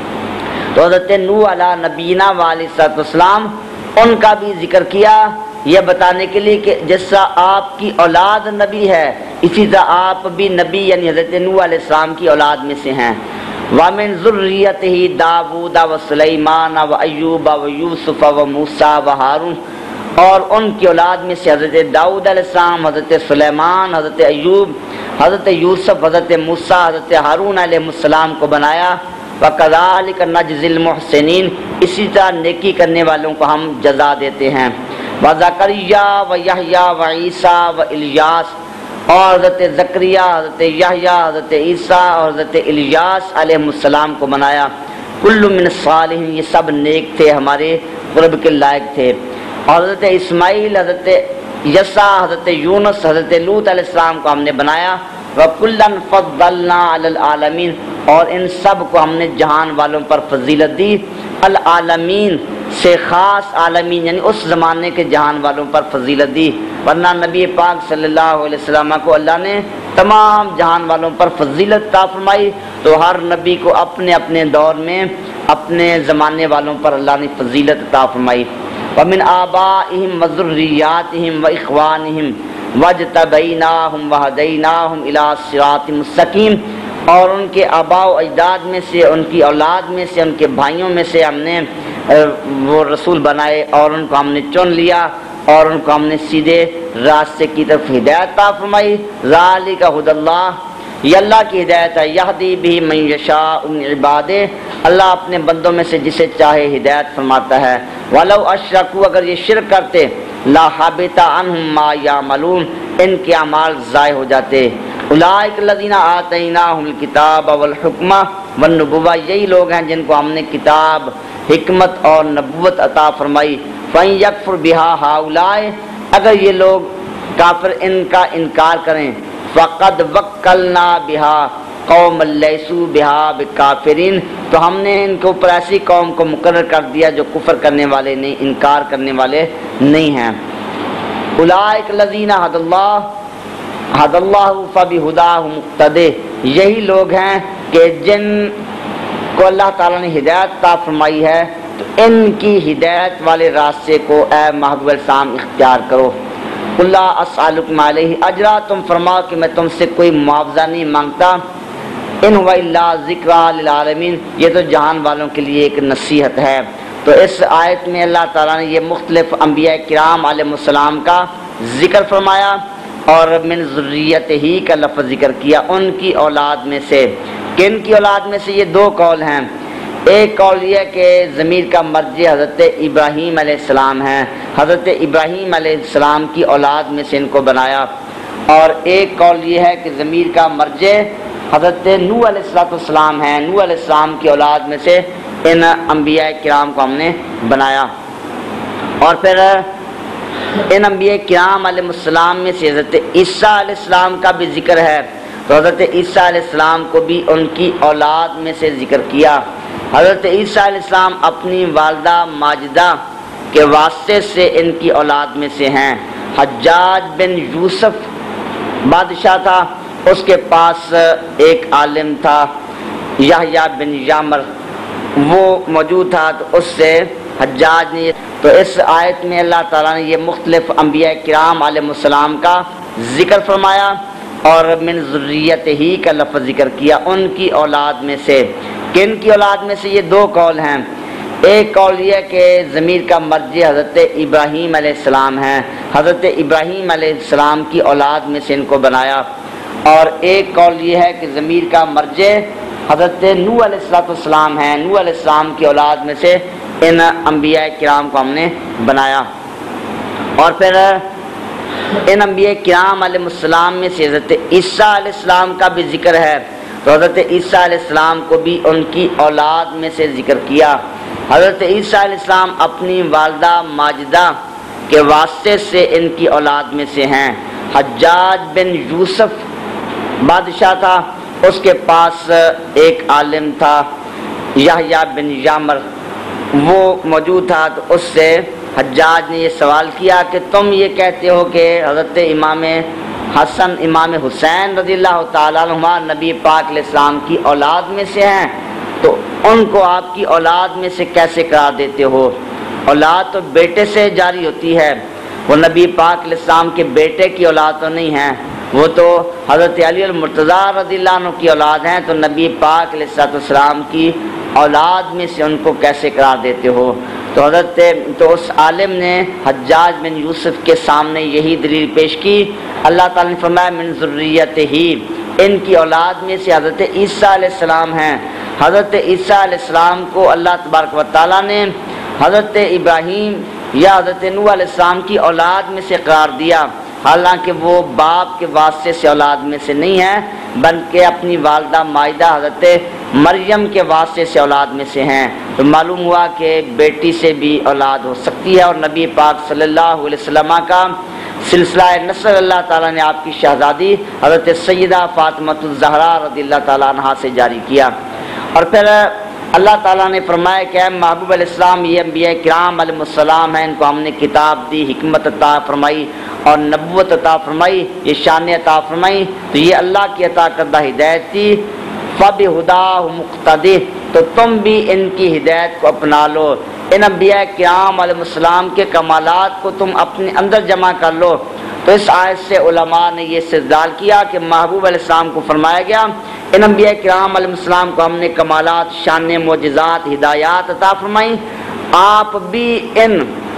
تو حضرت نوح علیہ نبینا علیہ السلام ان کا بھی ذکر کیا، یہ بتانے کے لیے کہ جیسا آپ کی اولاد نبی ہے اسی طرح آپ بھی نبی یعنی حضرت نوح علیہ السلام کی اولاد میں سے ہیں۔ وَمِن ذُرِّيَّتِهِ داؤد وسلیمان وایوب ویوسف وموسیٰ وہارون، اور ان کی اولاد میں سے حضرت داؤد علیہ السلام، حضرت سلیمان، حضرت ایوب، حضرت یوسف، حضرت موسیٰ، حضرت ہارون علیہ السلام کو بنایا۔ وَكَذَلِكَ نَجْزِي الْمُحْسِنِينَ، اسی طرح نیکی کرنے والوں کو ہم جزا دیتے ہیں۔ وَزَكَرِيَّا وَيَحْيَا وَعِيسَىٰ وَإِلْيَاسَ، اور حضرت زکریا، حضرت یحییٰ، حضرت عیسیٰ اور حضرت الیاس علیہ السلام کو بنایا۔ کل من الصالحین، یہ سب نیک تھے، ہمارے قرب کے لائق تھے۔ اور حضرت اسماعیل، حضرت یسع، حضرت یونس، حضرت لوط علیہ السلام کو ہم نے بنایا۔ وَكُلًّا فَضَّلْنَا عَلَى الْعَالَمِينَ، اور ان سب کو ہم نے جہان والوں پر فضیلت دی۔ العالمین سے خاص عالمین یعنی اس زمانے کے جہان والوں پر فضیلت دی، ورنہ نبی پاک صلی اللہ علیہ وسلم کو اللہ نے تمام جہان والوں پر فضیلت عطا فرمائی، تو ہر نبی کو اپنے اپنے دور میں اپنے زمانے والوں پر اللہ نے فضیلت عطا فرمائی۔ وَمِنْ آبَائِهِمْ وَذُرِّيَّاتِهِمْ وَإِخْوَانِهِمْ وَاجْتَبَيْنَاهُمْ وَهَدَيْنَاهُمْ إِلَىٰ صِرَاطٍ مُسْتَقِيمٍ، اور ان کے آباء و اجداد میں سے، ان کی اولاد میں سے، ان کے بھائیوں میں سے ہم نے وہ رسول بنائے، اور ان کو ہم نے چن لیا، اور ان کو ہم نے سیدھے راستے کی طرف ہدایت عطا فرمائی۔ ذَلِكَ هُدَى اللَّهِ، یہ اللہ کی ہدایت ہے۔ یہدی بہ من یشاء من عبادہ، اللہ اپنے بندوں میں سے جسے چاہے ہدایت فرماتا ہے۔ وَلَوْ أَشْرَكُوا، اگر یہ شرک کرتے، لَحَبِطَ عَنْهُمْ مَا يَعْمَلُونَ، ان کے اعمال ضائع ہو جاتے۔ اولئک الذین آتیناہم الکتاب والحکمہ والنبوہ، یہی لوگ ہیں جن کو ہم نے کتاب، حکمت اور نبوت عطا فرمائی۔ فَإِن يَكْفُرْ بِهَا هَؤُلَاءِ، اگر یہ لوگ کافر ان کا انکار کریں، فَقَدْ وَكَّلْنَا بِهَا قَوْمًا لَيْسُوا بِهَا بِكَافِرِينَ، تو ہم نے ان کے اوپر ایسی قوم کو مقرر کر دیا جو کفر کرنے والے نہیں، انکار کرنے والے نہیں ہیں۔ اولئک الذین ھدی اللہ ھدی اللہ فبہداہ مقتدی، یہی لوگ ہیں کہ جن کو اللہ تعالیٰ نے ہدایت عطا فرمائی ہے، تو ان کی ہدایت والے راستے کو اے محبوب السلام اختیار کرو۔ قُل لَا أَسْأَلُكُمْ عَلَيْهِ أَجْرًا، تم فرماؤ کہ میں تم سے کوئی معاوضہ نہیں مانگتا۔ إِنْ هُوَ إِلَّا ذِكْرًا لِلْعَالَمِينَ، یہ تو جہان والوں کے لیے ایک نصیحت ہے۔ تو اس آیت میں اللہ تعالیٰ نے یہ مختلف انبیاء کرام علیہ السلام کا ذکر فرمایا، اور من ذریتہ کا لفظ ذکر کیا، ان کی اولاد میں سے۔ کن کی اولاد میں سے؟ یہ دو قول ہیں۔ ایک قول یہ ہے کہ ضمیر کا مرجع حضرت ابراہیم علیہ السلام ہے، حضرت ابراہیم علیہ السلام کی اولاد میں سے ان کو بنایا، اور ایک قول یہ ہے کہ ضمیر کا مرجع حضرت نوح علیہ السلام ہے، نوح علیہ السلام کی اولاد میں سے ان انبیاء کرام کو ہم نے بنایا۔ اور پھر ان انبیاء کرام علیہ السلام میں سے حضرت عیسیٰ علیہ السلام کا بھی ذکر ہے، تو حضرت عیسیٰ علیہ السلام کو بھی ان کی اولاد میں سے ذکر کیا۔ حضرت عیسیٰ علیہ السلام اپنی والدہ ماجدہ کے واسطے سے ان کی اولاد میں سے ہیں۔ حجاج بن یوسف بادشاہ تھا، اس کے پاس ایک عالم تھا یحییٰ بن یعمر، وہ موجود تھا، تو اس سے حجاج نے، تو اس آیت میں اللہ تعالیٰ نے یہ مختلف انبیاء کرام علیہ السلام کا ذکر فرمایا، اور من ذریتہ کا لفظ ذکر کیا، ان کی اولاد میں سے۔ کن کی اولاد میں سے؟ یہ دو قول ہیں۔ ایک قول یہ ہے کہ ضمیر کا مرجع حضرت ابراہیم علیہ السلام ہے، حضرت ابراہیم علیہ السلام کی اولاد میں سے ان کو بنایا، اور ایک قول یہ ہے کہ ضمیر کا مرجع حضرت نوح علیہ السلام ہے، نوح علیہ السلام کی اولاد میں سے ان انبیاء کرام کو ہم نے بنایا۔ اور پھر ان انبیاء کرام علیہ السلام میں سے حضرت عیسیٰ علیہ السلام کا بھی ذکر ہے، تو حضرت عیسیٰ علیہ السلام کو بھی ان کی اولاد میں سے ذکر کیا۔ حضرت عیسیٰ علیہ السلام اپنی والدہ ماجدہ کے واسطے سے ان کی اولاد میں سے ہیں۔ حجاج بن یوسف بادشاہ تھا، اس کے پاس ایک عالم تھا یحییٰ بن یعمر، وہ موجود تھا، تو اس سے حجاج نے یہ سوال کیا کہ تم یہ کہتے ہو کہ حضرت امام حسن امام حسین رضی اللہ تعالیٰ عنہما نبی پاک علیہ السلام کی اولاد میں سے ہیں، تو ان کو آپ کی اولاد میں سے کیسے قرار دیتے ہو؟ اولاد تو بیٹے سے جاری ہوتی ہے، وہ نبی پاک علیہ السلام کے بیٹے کی اولاد تو نہیں ہے، وہ تو حضرت علی المرتضیٰ رضی اللہ عنہ کی اولاد ہیں، تو نبی پاک علیہ الصلوۃ والسلام کی اولاد میں سے ان کو کیسے قرار دیتے ہو؟ تو حضرت تو اس عالم نے حجاج بن یوسف کے سامنے یہی دلیل پیش کی۔ اللہ تعالیٰ نے فرمایا من ذریت ہی، ان کی اولاد میں سے حضرت عیسیٰ علیہ السلام ہیں۔ حضرت عیسیٰ علیہ السلام کو اللہ تبارک و تعالیٰ نے حضرت ابراہیم یا حضرت نوح علیہ السلام کی اولاد میں سے قرار دیا، حالانکہ وہ باپ کے واسطے سے اولاد میں سے نہیں ہیں، بلکہ اپنی والدہ مائدہ حضرت مریم کے واسطے سے اولاد میں سے ہیں۔ تو معلوم ہوا کہ بیٹی سے بھی اولاد ہو سکتی ہے، اور نبی پاک صلی اللہ علیہ وسلم کا سلسلہ نسل اللہ تعالیٰ نے آپ کی شہزادی حضرت سیدہ فاطمہ الزہرا رضی اللہ تعالیٰ عنہا سے جاری کیا۔ اور پھر اللہ تعالیٰ نے فرمایا کہ اے محبوب علیہ السلام، یہ انبیاء کرام علیہ السلام ہیں، ان کو ہم نے کتاب دی، حکمت عطا فرمائی اور نبوت عطا فرمائی، یہ شان عطا فرمائی، تو یہ اللہ کی عطا کردہ ہدایت تھی۔ فَبِهُدَاهُ مُقْتَدِهْ، تو تم بھی ان کی ہدایت کو اپنا لو، ان انبیاء کرام علیہ السلام کے کمالات کو تم اپنے اندر جمع کر لو۔ تو اس آیت سے علماء نے یہ استدلال کیا کہ محبوب علیہ السلام کو فرمایا گیا ان انبیاء کرام علیہ السلام کو ہم نے کمالات، شان، معجزات، ہدایات عطا فرمائی، آپ بھی ان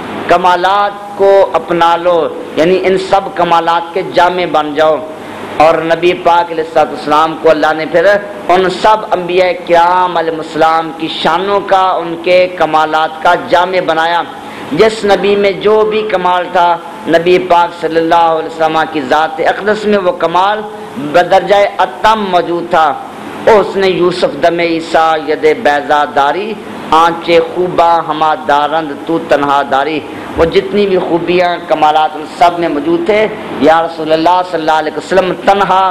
کمالات کو اپنا لو، یعنی ان سب کمالات کے جامع بن جاؤ۔ اور نبی پاک علیہ السلام کو اللہ نے پھر ان سب انبیاء کرام علیہ السلام کی شانوں کا، ان کے کمالات کا جامع بنایا۔ جس نبی میں جو بھی کمال تھا، نبی پاک صلی اللہ علیہ وسلم کی ذات اقدس میں وہ کمال بدرجہ اتم موجود تھا۔ اس نے یوسف دم عیسیٰ ید بیضا داری، آنچے خوباں ہما دارند تو تنہا داری، وہ جتنی بھی خوبیاں کمالات ان سب میں موجود تھے۔ یا رسول اللہ صلی اللہ علیہ وسلم تنہا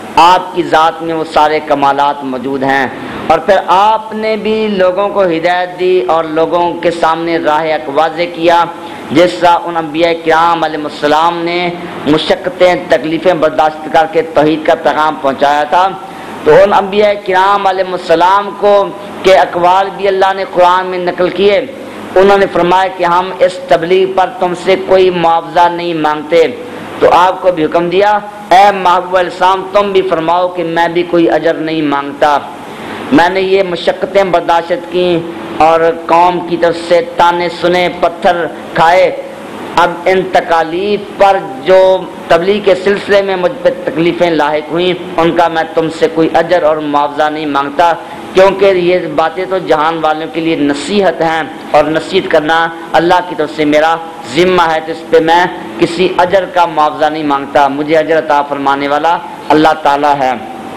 آپ کی ذات میں وہ سارے کمالات موجود ہیں۔ اور پھر آپ نے بھی لوگوں کو ہدایت دی اور لوگوں کے سامنے راہ حق واضح کیا، جس طرح ان انبیاء کرام علیہ السلام نے مشقتیں، تکلیفیں برداشت کر کے توحید کا پیغام پہنچایا تھا۔ تو ان انبیاء کرام علیہ السلام کو کے اقوال بھی اللہ نے قرآن میں نقل کیے۔ انہوں نے فرمایا کہ ہم اس تبلیغ پر تم سے کوئی معاوضہ نہیں مانگتے۔ تو آپ کو بھی حکم دیا اے محبوب علیہ السلام تم بھی فرماؤ کہ میں بھی کوئی اجر نہیں مانگتا، میں نے یہ مشقتیں برداشت کی اور قوم کی طرف سے تانے سنے، پتھر کھائے، اب ان تکالیف پر جو تبلیغ کے سلسلے میں مجھ پہ تکلیفیں لاحق ہوئیں ان کا میں تم سے کوئی اجر اور معاوضہ نہیں مانگتا، کیونکہ یہ باتیں تو جہان والوں کے لیے نصیحت ہیں اور نصیحت کرنا اللہ کی طرف سے میرا ذمہ ہے، تو اس پہ میں کسی اجر کا معاوضہ نہیں مانگتا، مجھے اجر عطا فرمانے والا اللہ تعالیٰ ہے۔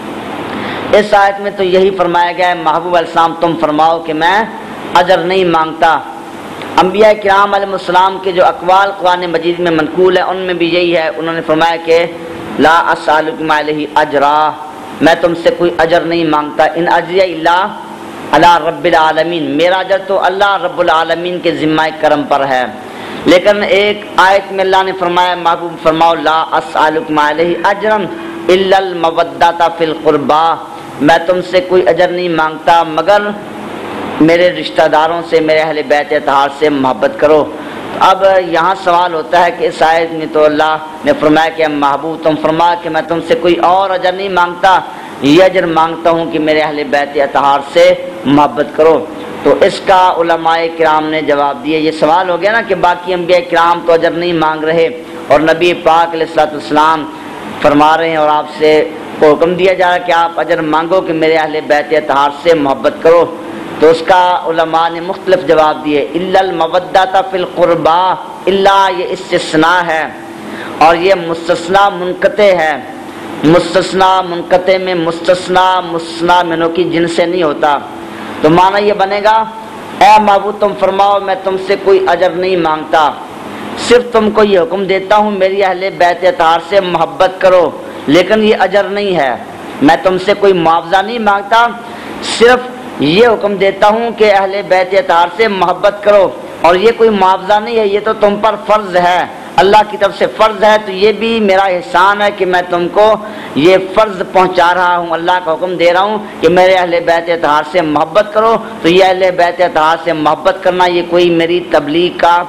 اس آیت میں تو یہی فرمایا گیا ہے محبوب علیہ السلام تم فرماؤ کہ میں اجر نہیں مانگتا۔ انبیاء کرام علیہ السلام کے جو اقوال قرآن مجید میں منقول ہے ان میں بھی یہی ہے، انہوں نے فرمایا کہ لا اسألکم علیہ اجرا، میں تم سے کوئی اجر نہیں مانگتا، ان اجریہ الا علی رب العالمین، میرا اجر تو اللہ رب العالمین کے ذمہ کرم پر ہے۔ لیکن ایک آیت میں اللہ نے فرمایا محبوب فرماؤ لا اسألکم علیہ اجرا الا المودۃ فی القربى، میں تم سے کوئی اجر نہیں مانگتا مگر میرے رشتہ داروں سے، میرے اہل بیت اطہار سے محبت کرو۔ اب یہاں سوال ہوتا ہے کہ اس آیت میں تو اللہ نے فرمایا کہ محبوب تم فرما کہ میں تم سے کوئی اور اجر نہیں مانگتا، یہ اجر مانگتا ہوں کہ میرے اہل بیت اطہار سے محبت کرو۔ تو اس کا علماء کرام نے جواب دیا، یہ سوال ہو گیا نا کہ باقی انبیاء کرام تو اجر نہیں مانگ رہے اور نبی پاک علیہ الصلوۃ والسلام فرما رہے ہیں اور آپ سے کو حکم دیا جا رہا ہے کہ آپ اجر مانگو کہ میرے اہل بیت اطہار سے محبت کرو۔ تو اس کا علماء نے مختلف جواب دیے، الا المودۃ فی القربى، الا یہ استثناء ہے اور یہ مستثنیٰ منقطع ہے، مستثنیٰ منقطع میں مستثنیٰ مستثنیٰ منو کی جن سے نہیں ہوتا، تو معنی یہ بنے گا اے معبود تم فرماؤ میں تم سے کوئی اجر نہیں مانگتا، صرف تم کو یہ حکم دیتا ہوں میری اہل بیت اطہار سے محبت کرو، لیکن یہ اجر نہیں ہے، میں تم سے کوئی معاوضہ نہیں مانگتا، صرف یہ حکم دیتا ہوں کہ اہل بیت اطہار سے محبت کرو، اور یہ کوئی معاوضہ نہیں ہے، یہ تو تم پر فرض ہے، اللہ کی طرف سے فرض ہے، تو یہ بھی میرا احسان ہے کہ میں تم کو یہ فرض پہنچا رہا ہوں، اللہ کا حکم دے رہا ہوں کہ میرے اہل بیت اطہار سے محبت کرو، تو یہ اہل بیت اطہار سے محبت کرنا یہ کوئی میری تبلیغ کا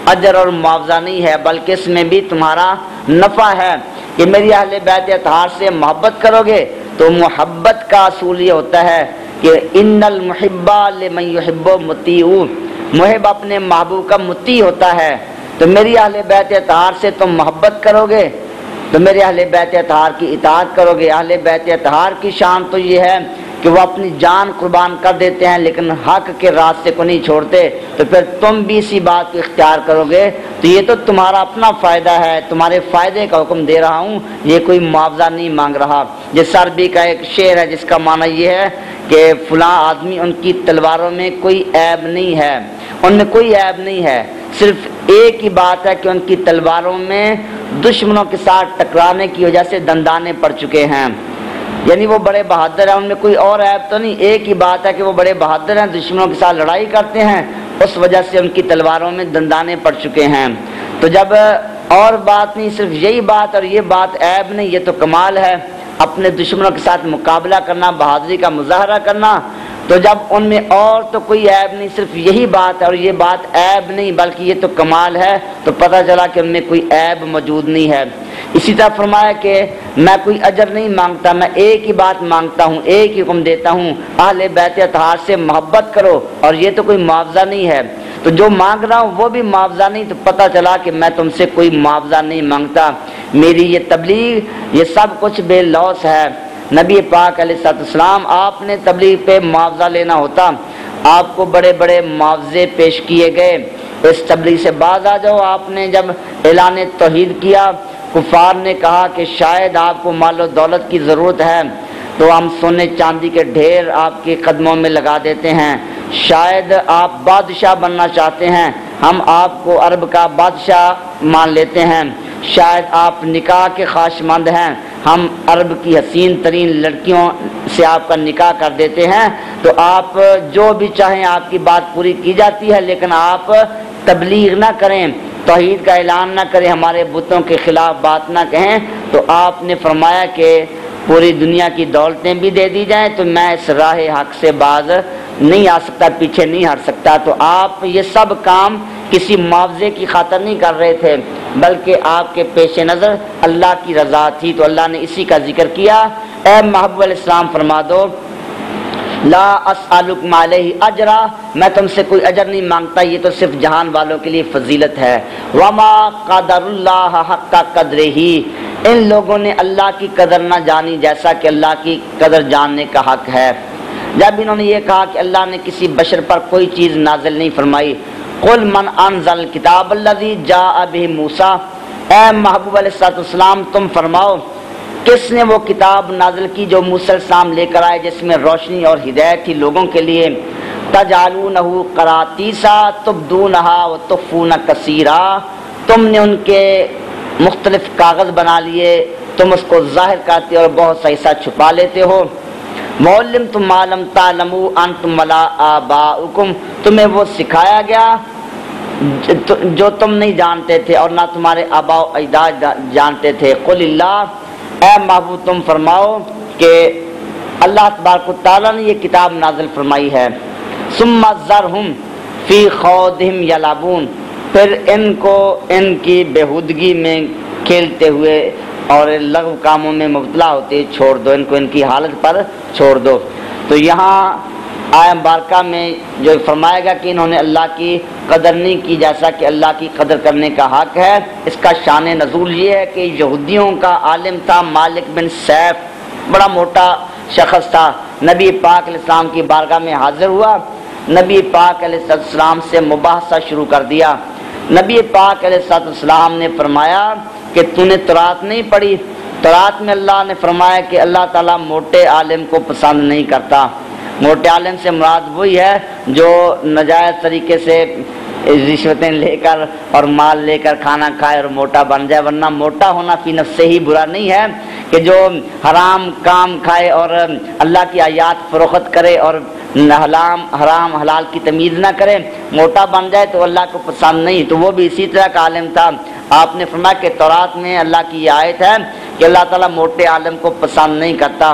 اجر اور معاوضہ نہیں ہے بلکہ اس میں بھی تمہارا نفع ہے کہ میری اہل بیت اطہار سے محبت کرو گے۔ تو محبت کا اصول یہ ہوتا ہے کہ ان المحب لمن یحب مطیع، محب اپنے محبوب کا مطیع ہوتا ہے۔ تو میری اہل بیت اطہار سے تم محبت کرو گے تو میرے اہل بیت اطہار کی اطاعت کرو گے۔ اہل بیت اطہار کی شان تو یہ ہے کہ وہ اپنی جان قربان کر دیتے ہیں لیکن حق کے راستے کو نہیں چھوڑتے، تو پھر تم بھی اسی بات کو اختیار کرو گے تو یہ تو تمہارا اپنا فائدہ ہے، تمہارے فائدے کا حکم دے رہا ہوں، یہ کوئی معاوضہ نہیں مانگ رہا۔ جس عربی کا ایک شعر ہے جس کا معنی یہ ہے کہ فلاں آدمی ان کی تلواروں میں کوئی عیب نہیں ہے، ان میں کوئی عیب نہیں ہے، صرف ایک ہی بات ہے کہ ان کی تلواروں میں دشمنوں کے ساتھ ٹکرانے کی وجہ سے دندانے پڑ چکے ہیں، یعنی وہ بڑے بہادر ہیں، ان میں کوئی اور عیب تو نہیں، ایک ہی بات ہے کہ وہ بڑے بہادر ہیں، دشمنوں کے ساتھ لڑائی کرتے ہیں، اس وجہ سے ان کی تلواروں میں دندانے پڑ چکے ہیں۔ تو جب اور بات نہیں، صرف یہی بات اور یہ بات عیب نہیں، یہ تو کمال ہے، اپنے دشمنوں کے ساتھ مقابلہ کرنا، بہادری کا مظاہرہ کرنا۔ تو جب ان میں اور تو کوئی عیب نہیں، صرف یہی بات ہے اور یہ بات عیب نہیں بلکہ یہ تو کمال ہے، تو پتہ چلا کہ ان میں کوئی عیب موجود نہیں ہے۔ اسی طرح فرمایا کہ میں کوئی اجر نہیں مانگتا، میں ایک ہی بات مانگتا ہوں، ایک ہی حکم دیتا ہوں، اہل بیت اطہار سے محبت کرو، اور یہ تو کوئی معاوضہ نہیں ہے۔ تو جو مانگ رہا ہوں وہ بھی معاوضہ نہیں، تو پتہ چلا کہ میں تم سے کوئی معاوضہ نہیں مانگتا، میری یہ تبلیغ یہ سب کچھ بے لوث ہے۔ نبی پاک علیہ الصلوۃ والسلام آپ نے تبلیغ پہ معاوضہ لینا ہوتا، آپ کو بڑے بڑے معاوضے پیش کیے گئے، اس تبلیغ سے باز آ جاؤ۔ آپ نے جب اعلان توحید کیا، کفار نے کہا کہ شاید آپ کو مال و دولت کی ضرورت ہے تو ہم سونے چاندی کے ڈھیر آپ کے قدموں میں لگا دیتے ہیں، شاید آپ بادشاہ بننا چاہتے ہیں، ہم آپ کو عرب کا بادشاہ مان لیتے ہیں، شاید آپ نکاح کے خواہش مند ہیں، ہم عرب کی حسین ترین لڑکیوں سے آپ کا نکاح کر دیتے ہیں، تو آپ جو بھی چاہیں آپ کی بات پوری کی جاتی ہے، لیکن آپ تبلیغ نہ کریں، توحید کا اعلان نہ کریں، ہمارے بتوں کے خلاف بات نہ کہیں۔ تو آپ نے فرمایا کہ پوری دنیا کی دولتیں بھی دے دی جائیں تو میں اس راہ حق سے باز نہیں آ سکتا، پیچھے نہیں ہٹ سکتا۔ تو آپ یہ سب کام کسی معاوضے کی خاطر نہیں کر رہے تھے بلکہ آپ کے پیش نظر اللہ کی رضا تھی، تو اللہ نے اسی کا ذکر کیا۔ اے محبوب علیہ السلام فرما دو لا اسألکم علیہ اجرا، میں تم سے کوئی اجر نہیں مانگتا، یہ تو صرف جہان والوں کے لیے فضیلت ہے۔ وما قدر اللہ حق قدرہ، ان لوگوں نے اللہ کی قدر نہ جانی جیسا کہ اللہ کی قدر جاننے کا حق ہے۔ جب انہوں نے یہ کہا کہ اللہ نے کسی بشر پر کوئی چیز نازل نہیں فرمائی، قل من انزل الکتاب الذی جاء بہ موسیٰ، اے محبوب علیہ السلام تم فرماؤ کس نے وہ کتاب نازل کی جو موسیٰ علیہ السلام لے کر آئے جس میں روشنی اور ہدایت تھی لوگوں کے لیے؟ تجعلونہ قراطیسا تبدونہا وتخفون کثیرا، تم نے ان کے مختلف کاغذ بنا لیے، تم اس کو ظاہر کرتے اور بہت سا حصہ چھپا لیتے ہو۔ وَعَلِّمْتُم مَّا لَمْ تَعْلَمُوا أَنتُمْ وَلَا آبَاؤُكُمْ، تمہیں وہ سکھایا گیا جو تم نہیں جانتے تھے اور نہ تمہارے آباء و اجداد جانتے تھے۔ قل اللہ، اے محبوب تم فرماؤ کہ اللہ تبارک و تعالیٰ نے یہ کتاب نازل فرمائی ہے۔ ثم ذرہم فی خوضہم یلعبون، پھر ان کو ان کی بےہودگی میں کھیلتے ہوئے اور لغو کاموں میں مبتلا ہوتے چھوڑ دو، ان کو ان کی حالت پر چھوڑ دو۔ تو یہاں آیہ مبارکہ میں جو فرمایا گیا کہ انہوں نے اللہ کی قدر نہیں کی جیسا کہ اللہ کی قدر کرنے کا حق ہے، اس کا شان نزول یہ ہے کہ یہودیوں کا عالم تھا مالک بن سیف، بڑا موٹا شخص تھا، نبی پاک علیہ السلام کی بارگاہ میں حاضر ہوا، نبی پاک علیہ السلام سے مباحثہ شروع کر دیا۔ نبی پاک علیہ السلام نے فرمایا کہ تو نے تورات نہیں پڑھی؟ تورات میں اللہ نے فرمایا کہ اللہ تعالیٰ موٹے عالم کو پسند نہیں کرتا۔ موٹے عالم سے مراد وہی ہے جو ناجائز طریقے سے رشوتیں لے کر اور مال لے کر کھانا کھائے اور موٹا بن جائے، ورنہ موٹا ہونا فی نفس سے ہی برا نہیں ہے، کہ جو حرام کام کھائے اور اللہ کی آیات فروخت کرے اور حرام حرام حلال کی تمیز نہ کرے، موٹا بن جائے تو اللہ کو پسند نہیں، تو وہ بھی اسی طرح کا عالم تھا۔ آپ نے فرمایا کہ تورات میں اللہ کی یہ آیت ہے کہ اللہ تعالیٰ موٹے عالم کو پسند نہیں کرتا۔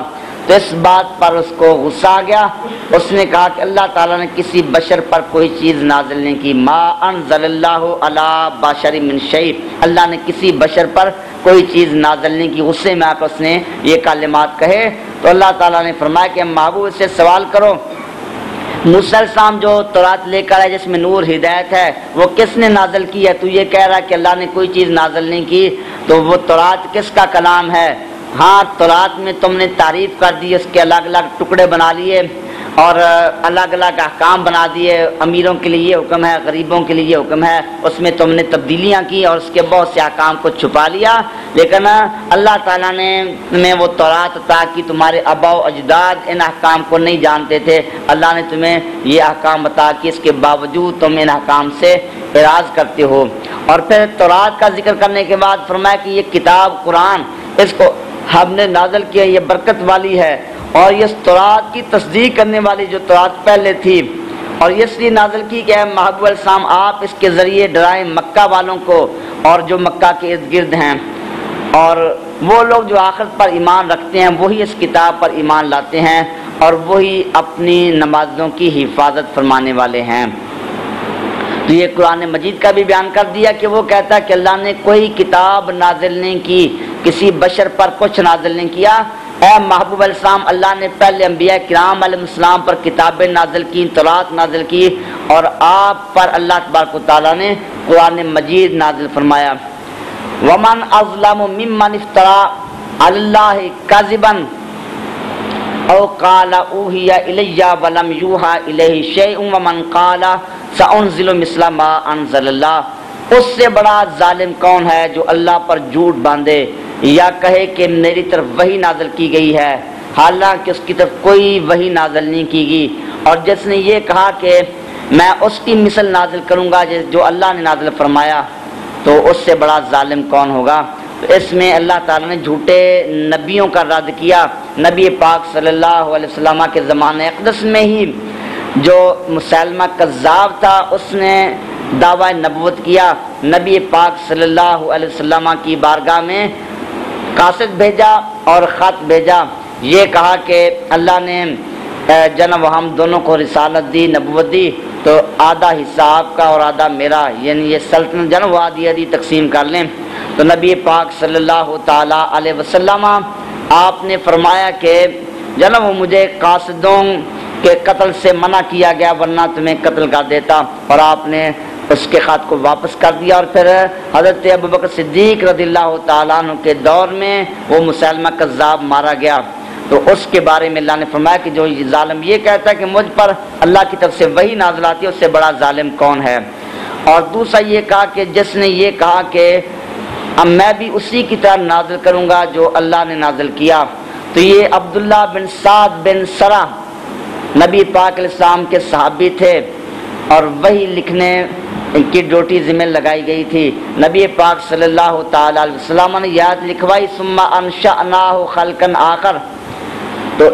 تو اس بات پر اس کو غصہ آ گیا. اس نے کہا کہ اللہ تعالیٰ نے کسی بشر پر کوئی چیز نازل نہیں کی. ما انزل اللہ علی بشر من شیء، اللہ نے کسی بشر پر کوئی چیز نازل نہیں کی. غصے میں آ کر اس نے یہ کلمات کہے تو اللہ تعالیٰ نے فرمایا کہ محبوب سے سوال کرو موسیٰ علیہ السلام جو تورات لے کر ہے جس میں نور ہدایت ہے وہ کس نے نازل کی ہے؟ تو یہ کہہ رہا ہے کہ اللہ نے کوئی چیز نازل نہیں کی، تو وہ تورات کس کا کلام ہے؟ ہاں تورات میں تم نے تعریف کر دی، اس کے الگ الگ ٹکڑے بنا لیے اور الگ الگ احکام بنا دیے. امیروں کے لیے یہ حکم ہے، غریبوں کے لیے یہ حکم ہے، اس میں تم نے تبدیلیاں کی اور اس کے بہت سے احکام کو چھپا لیا. لیکن اللہ تعالیٰ نے تمہیں وہ تورات عطا کی، تمہارے آبا و اجداد ان احکام کو نہیں جانتے تھے، اللہ نے تمہیں یہ احکام عطا کی، اس کے باوجود تم ان احکام سے اعراض کرتے ہو. اور پھر تورات کا ذکر کرنے کے بعد فرمایا کہ یہ کتاب قرآن اس کو ہم نے نازل کیا، یہ برکت والی ہے اور یہ تورات کی تصدیق کرنے والی جو تورات پہلے تھی، اور اس لیے نازل کی کہ اے محبوب علیہ السلام آپ اس کے ذریعے ڈرائیں مکہ والوں کو اور جو مکہ کے ارد گرد ہیں، اور وہ لوگ جو آخرت پر ایمان رکھتے ہیں وہی اس کتاب پر ایمان لاتے ہیں اور وہی اپنی نمازوں کی حفاظت فرمانے والے ہیں. تو یہ قرآن مجید کا بھی بیان کر دیا کہ وہ کہتا ہے کہ اللہ نے کوئی کتاب نازل نہیں کی، کسی بشر پر کچھ نازل نہیں کیا. اے محبوب علیہ السلام اللہ نے پہلے انبیاء کرام علیہ السلام پر کتابیں نازل کی، تورات نازل کی، اور آپ پر اللہ تبارک و تعالیٰ نے قرآن مجید نازل فرمایا. ومن اظلم ممن افترى علی اللہ کذبا او قال اوحی الی ولم یوحى الیہ شیء ومن قال سانزل مثل ما انزل اللہ. اس سے بڑا ظالم کون ہے جو اللہ پر جھوٹ باندھے یا کہے کہ میری طرف وحی نازل کی گئی ہے حالانکہ اس کی طرف کوئی وحی نازل نہیں کی گئی. اور جس نے یہ کہا کہ میں اس کی مثل نازل کروں گا جو اللہ نے نازل فرمایا، تو اس سے بڑا ظالم کون ہوگا. تو اس میں اللہ تعالیٰ نے جھوٹے نبیوں کا رد کیا. نبی پاک صلی اللہ علیہ وسلم کے زمانے اقدس میں ہی جو مسلمہ کذاب تھا اس نے دعویٰ نبوت کیا. نبی پاک صلی اللہ علیہ وسلم کی بارگاہ میں قاصد بھیجا اور خط بھیجا، یہ کہا کہ اللہ نے جناب ہم دونوں کو رسالت دی، نبوت دی، تو آدھا حصہ آپ کا اور آدھا میرا، یعنی یہ سلطنت جناب وادی دی تقسیم کر لیں. تو نبی پاک صلی اللہ تعالی علیہ وسلم آپ نے فرمایا کہ جناب مجھے قاصدوں کے قتل سے منع کیا گیا ورنہ تمہیں قتل کر دیتا، اور آپ نے اس کے خط کو واپس کر دیا. اور پھر حضرت ابوبکر صدیق رضی اللہ تعالیٰ عنہ کے دور میں وہ مسلمہ کذاب مارا گیا. تو اس کے بارے میں اللہ نے فرمایا کہ جو ظالم یہ کہتا ہے کہ مجھ پر اللہ کی طرف سے وحی نازل آتی ہے اس سے بڑا ظالم کون ہے. اور دوسرا یہ کہا کہ جس نے یہ کہا کہ اب میں بھی اسی کی طرح نازل کروں گا جو اللہ نے نازل کیا، تو یہ عبداللہ بن سعد بن سرہ نبی پاک علیہ السلام کے صحابی تھے اور وہی لکھنے کی ڈیوٹی ذمہ لگائی گئی تھی. نبی پاک صلی اللہ تعالی علیہ وسلم نے یاد لکھوائی ثم انشأناه خلقا آخر. تو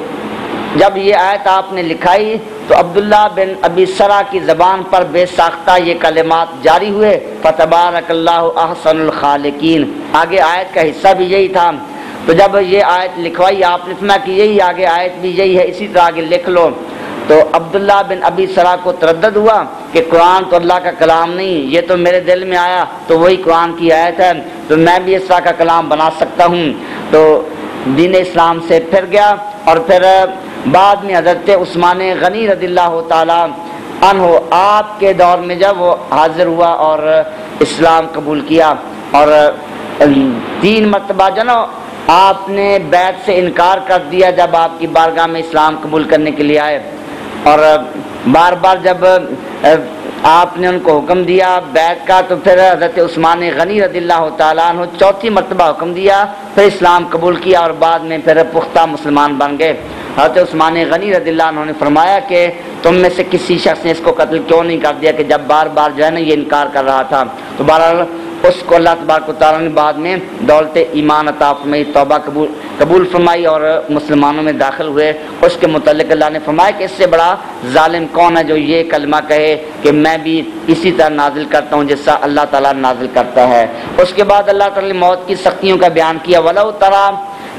جب یہ آیت آپ نے لکھائی تو عبداللہ بن ابی سرہ کی زبان پر بے ساختہ یہ کلمات جاری ہوئے فتبارک اللہ احسن الخالقین. آگے آیت کا حصہ بھی یہی تھا. تو جب یہ آیت لکھوائی آپ نے فرمایا کہ یہی آگے آیت بھی یہی ہے، اسی طرح آگے لکھ لو. تو عبداللہ بن ابی سرہ کو تردد ہوا کہ قرآن تو اللہ کا کلام نہیں، یہ تو میرے دل میں آیا تو وہی قرآن کی آیت ہے، تو میں بھی اس طرح کا کلام بنا سکتا ہوں. تو دین اسلام سے پھر گیا. اور پھر بعد میں حضرت عثمان غنی رضی اللہ تعالیٰ عنہ آپ کے دور میں جب وہ حاضر ہوا اور اسلام قبول کیا، اور تین مرتبہ جو نا آپ نے بیعت سے انکار کر دیا جب آپ کی بارگاہ میں اسلام قبول کرنے کے لیے آئے، اور بار بار جب آپ نے ان کو حکم دیا بیعت کا تو پھر حضرت عثمان غنی رضی اللہ تعالیٰ عنہ چوتھی مرتبہ حکم دیا، پھر اسلام قبول کیا اور بعد میں پھر پختہ مسلمان بن گئے. حضرت عثمان غنی رضی اللہ عنہ نے فرمایا کہ تم میں سے کسی شخص نے اس کو قتل کیوں نہیں کر دیا کہ جب بار بار جو ہے نا یہ انکار کر رہا تھا. تو بہرحال اس کو اللہ تبارک و تعالیٰ نے بعد میں دولت ایمان عطا فرمائی، توبہ قبول قبول فرمائی اور مسلمانوں میں داخل ہوئے. اس کے متعلق اللہ نے فرمایا کہ اس سے بڑا ظالم کون ہے جو یہ کلمہ کہے کہ میں بھی اسی طرح نازل کرتا ہوں جیسا اللہ تعالیٰ نازل کرتا ہے. اس کے بعد اللہ تعالیٰ نے موت کی سختیوں کا بیان کیا. وَلَوْ تَرَىٰ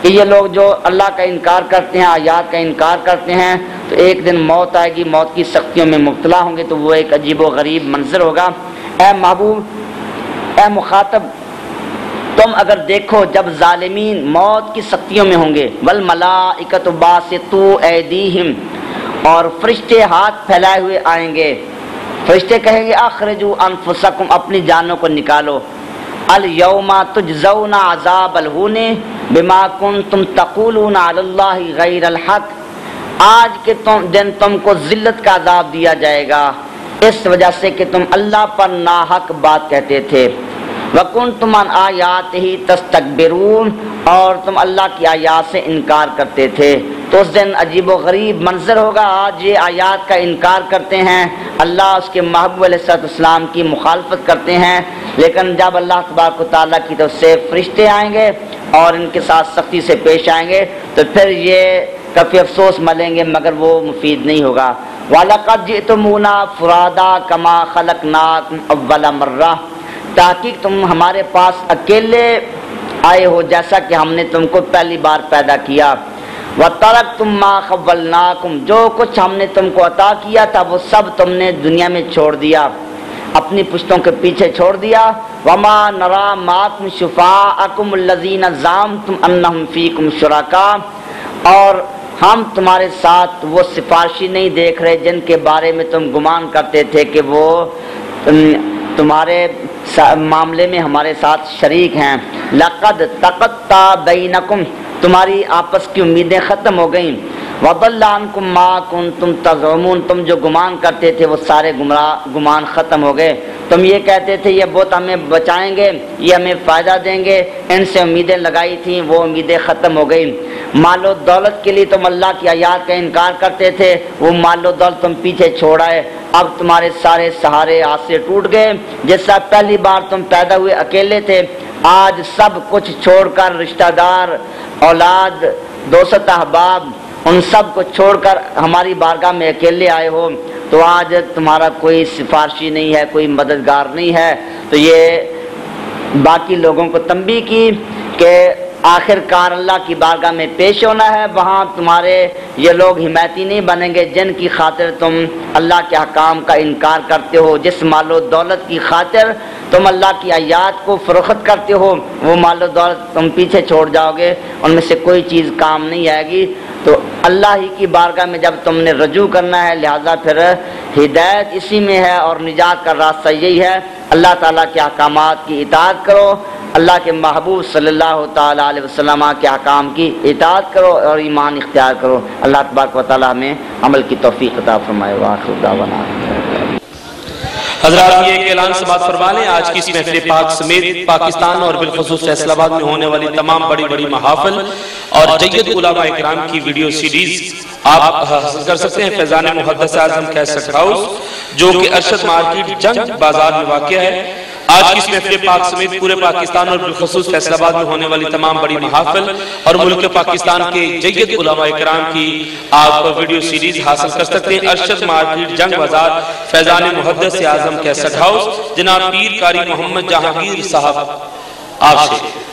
کہ یہ لوگ جو اللہ کا انکار کرتے ہیں، آیات کا انکار کرتے ہیں، تو ایک دن موت آئے گی، موت کی سختیوں میں مبتلا ہوں گے، تو وہ ایک عجیب و غریب منظر ہوگا۔ اے محبوب، اے مخاطب، تم اگر دیکھو جب ظالمین موت کی سختیوں میں ہوں گے، والملائکۃ باسطو ایدیہم، اور فرشتے ہاتھ پھیلائے ہوئے آئیں گے، فرشتے کہیں گے اخرجوا انفسکم، اپنی جانوں کو نکالو، الیوم تجزون عذاب الہون بما کنتم تقولون علی اللہ غیر الحق، آج کے دن تم کو ذلت کا عذاب دیا جائے گا اس وجہ سے کہ تم اللہ پر ناحق بات کہتے تھے، وَكُنْتُمْ عَنْ آيَاتِهِ تَسْتَكْبِرُونَ، اور تم اللہ کی آیات سے انکار کرتے تھے۔ تو اس دن عجیب و غریب منظر ہوگا، آج یہ آیات کا انکار کرتے ہیں، اللہ اس کے محبوب علیہ السلام کی مخالفت کرتے ہیں، لیکن جب اللہ تبارک و تعالیٰ کی طرف سے فرشتے آئیں گے اور ان کے ساتھ سختی سے پیش آئیں گے تو پھر یہ کافی افسوس ملیں گے، مگر وہ مفید نہیں ہوگا۔ وَلَقَدْ جِئْتُمُونَا فُرَادَىٰ كَمَا خَلَقْنَاكُمْ أَوَّلَ مَرَّةٍ، تحقیق تم ہمارے پاس اکیلے آئے ہو جیسا کہ ہم نے تم کو پہلی بار پیدا کیا۔ وَتَرَكْتُمْ مَا خَوَّلْنَاكُمْ، جو کچھ ہم نے تم کو عطا کیا تھا وہ سب تم نے دنیا میں چھوڑ دیا، اپنی پشتوں کے پیچھے چھوڑ دیا۔ وَمَا نَرَىٰ مَعَكُمْ شُفَعَاءَكُمُ الَّذِينَ زَعَمْتُمْ أَنَّهُمْ فِيكُمْ شُرَكَاء، اور ہم تمہارے ساتھ وہ سفارشی نہیں دیکھ رہے جن کے بارے میں تم گمان کرتے تھے کہ وہ تمہارے معاملے میں ہمارے ساتھ شریک ہیں۔ لَقَدْ تَقَطَّعَ بَيْنَكُمْ، تمہاری آپس کی امیدیں ختم ہو گئیں۔ وَضَلَّ عَنْكُمْ مَا كُنْتُمْ تَزْعُمُونَ، تم جو گمان کرتے تھے وہ سارے گمراہ گمان ختم ہو گئے۔ تم یہ کہتے تھے یہ بت ہمیں بچائیں گے، یہ ہمیں فائدہ دیں گے، ان سے امیدیں لگائی تھیں، وہ امیدیں ختم ہو گئیں۔ مال و دولت کے لیے تم اللہ کی آیات کا انکار کرتے تھے، وہ مال و دولت تم پیچھے چھوڑائے، اب تمہارے سارے سہارے ہاتھ سے ٹوٹ گئے۔ جیسا پہلی بار تم پیدا ہوئے اکیلے تھے، آج سب کچھ چھوڑ کر رشتہ دار، اولاد، دوست احباب، ان سب کو چھوڑ کر ہماری بارگاہ میں اکیلے آئے ہو، تو آج تمہارا کوئی سفارشی نہیں ہے، کوئی مددگار نہیں ہے۔ تو یہ باقی لوگوں کو تنبیہ کی کہ آخر کار اللہ کی بارگاہ میں پیش ہونا ہے، وہاں تمہارے یہ لوگ حمایتی نہیں بنیں گے جن کی خاطر تم اللہ کے احکام کا انکار کرتے ہو، جس مال و دولت کی خاطر تم اللہ کی آیات کو فروخت کرتے ہو، وہ مال و دولت تم پیچھے چھوڑ جاؤ گے، ان میں سے کوئی چیز کام نہیں آئے گی۔ تو اللہ ہی کی بارگاہ میں جب تم نے رجوع کرنا ہے، لہذا پھر ہدایت اسی میں ہے اور نجات کا راستہ یہی ہے، اللہ تعالیٰ کے احکامات کی اطاعت کرو، اللہ کے محبوب صلی اللہ تعالیٰ علیہ وسلم کے احکام کی اطاعت کرو اور ایمان اختیار کرو۔ اللہ تبارک و تعالیٰ ہمیں عمل کی توفیق عطا فرمائے۔ وآخر دعوانا حضرات یہ ایک اعلان سے بات فرما لیں، آج کی اس محفل پاک سمیت پاکستان اور بالخصوص فیصل آباد میں ہونے والی تمام بڑی بڑی محافل اور جید علماء اکرام کی ویڈیو سیریز آپ حاصل کر سکتے ہیں فیضان محدث اعظم کیسٹ ہاؤس، جو کہ ارشد مارکیٹ جنگ بازار میں واقع ہے۔ آج کی اس محفل پاک سمیت پورے پاکستان اور بالخصوص فیصل آباد میں ہونے والی تمام بڑی محافل اور ملک پاکستان کے جید علماء اکرام کی آپ ویڈیو سیریز حاصل کر سکتے ہیں ارشد مارکیٹ جنگ بازار فیضان محدث اعظم کیسٹ ہاؤس، جناب پیر قاری محمد جہانگیر صاحب آپ سے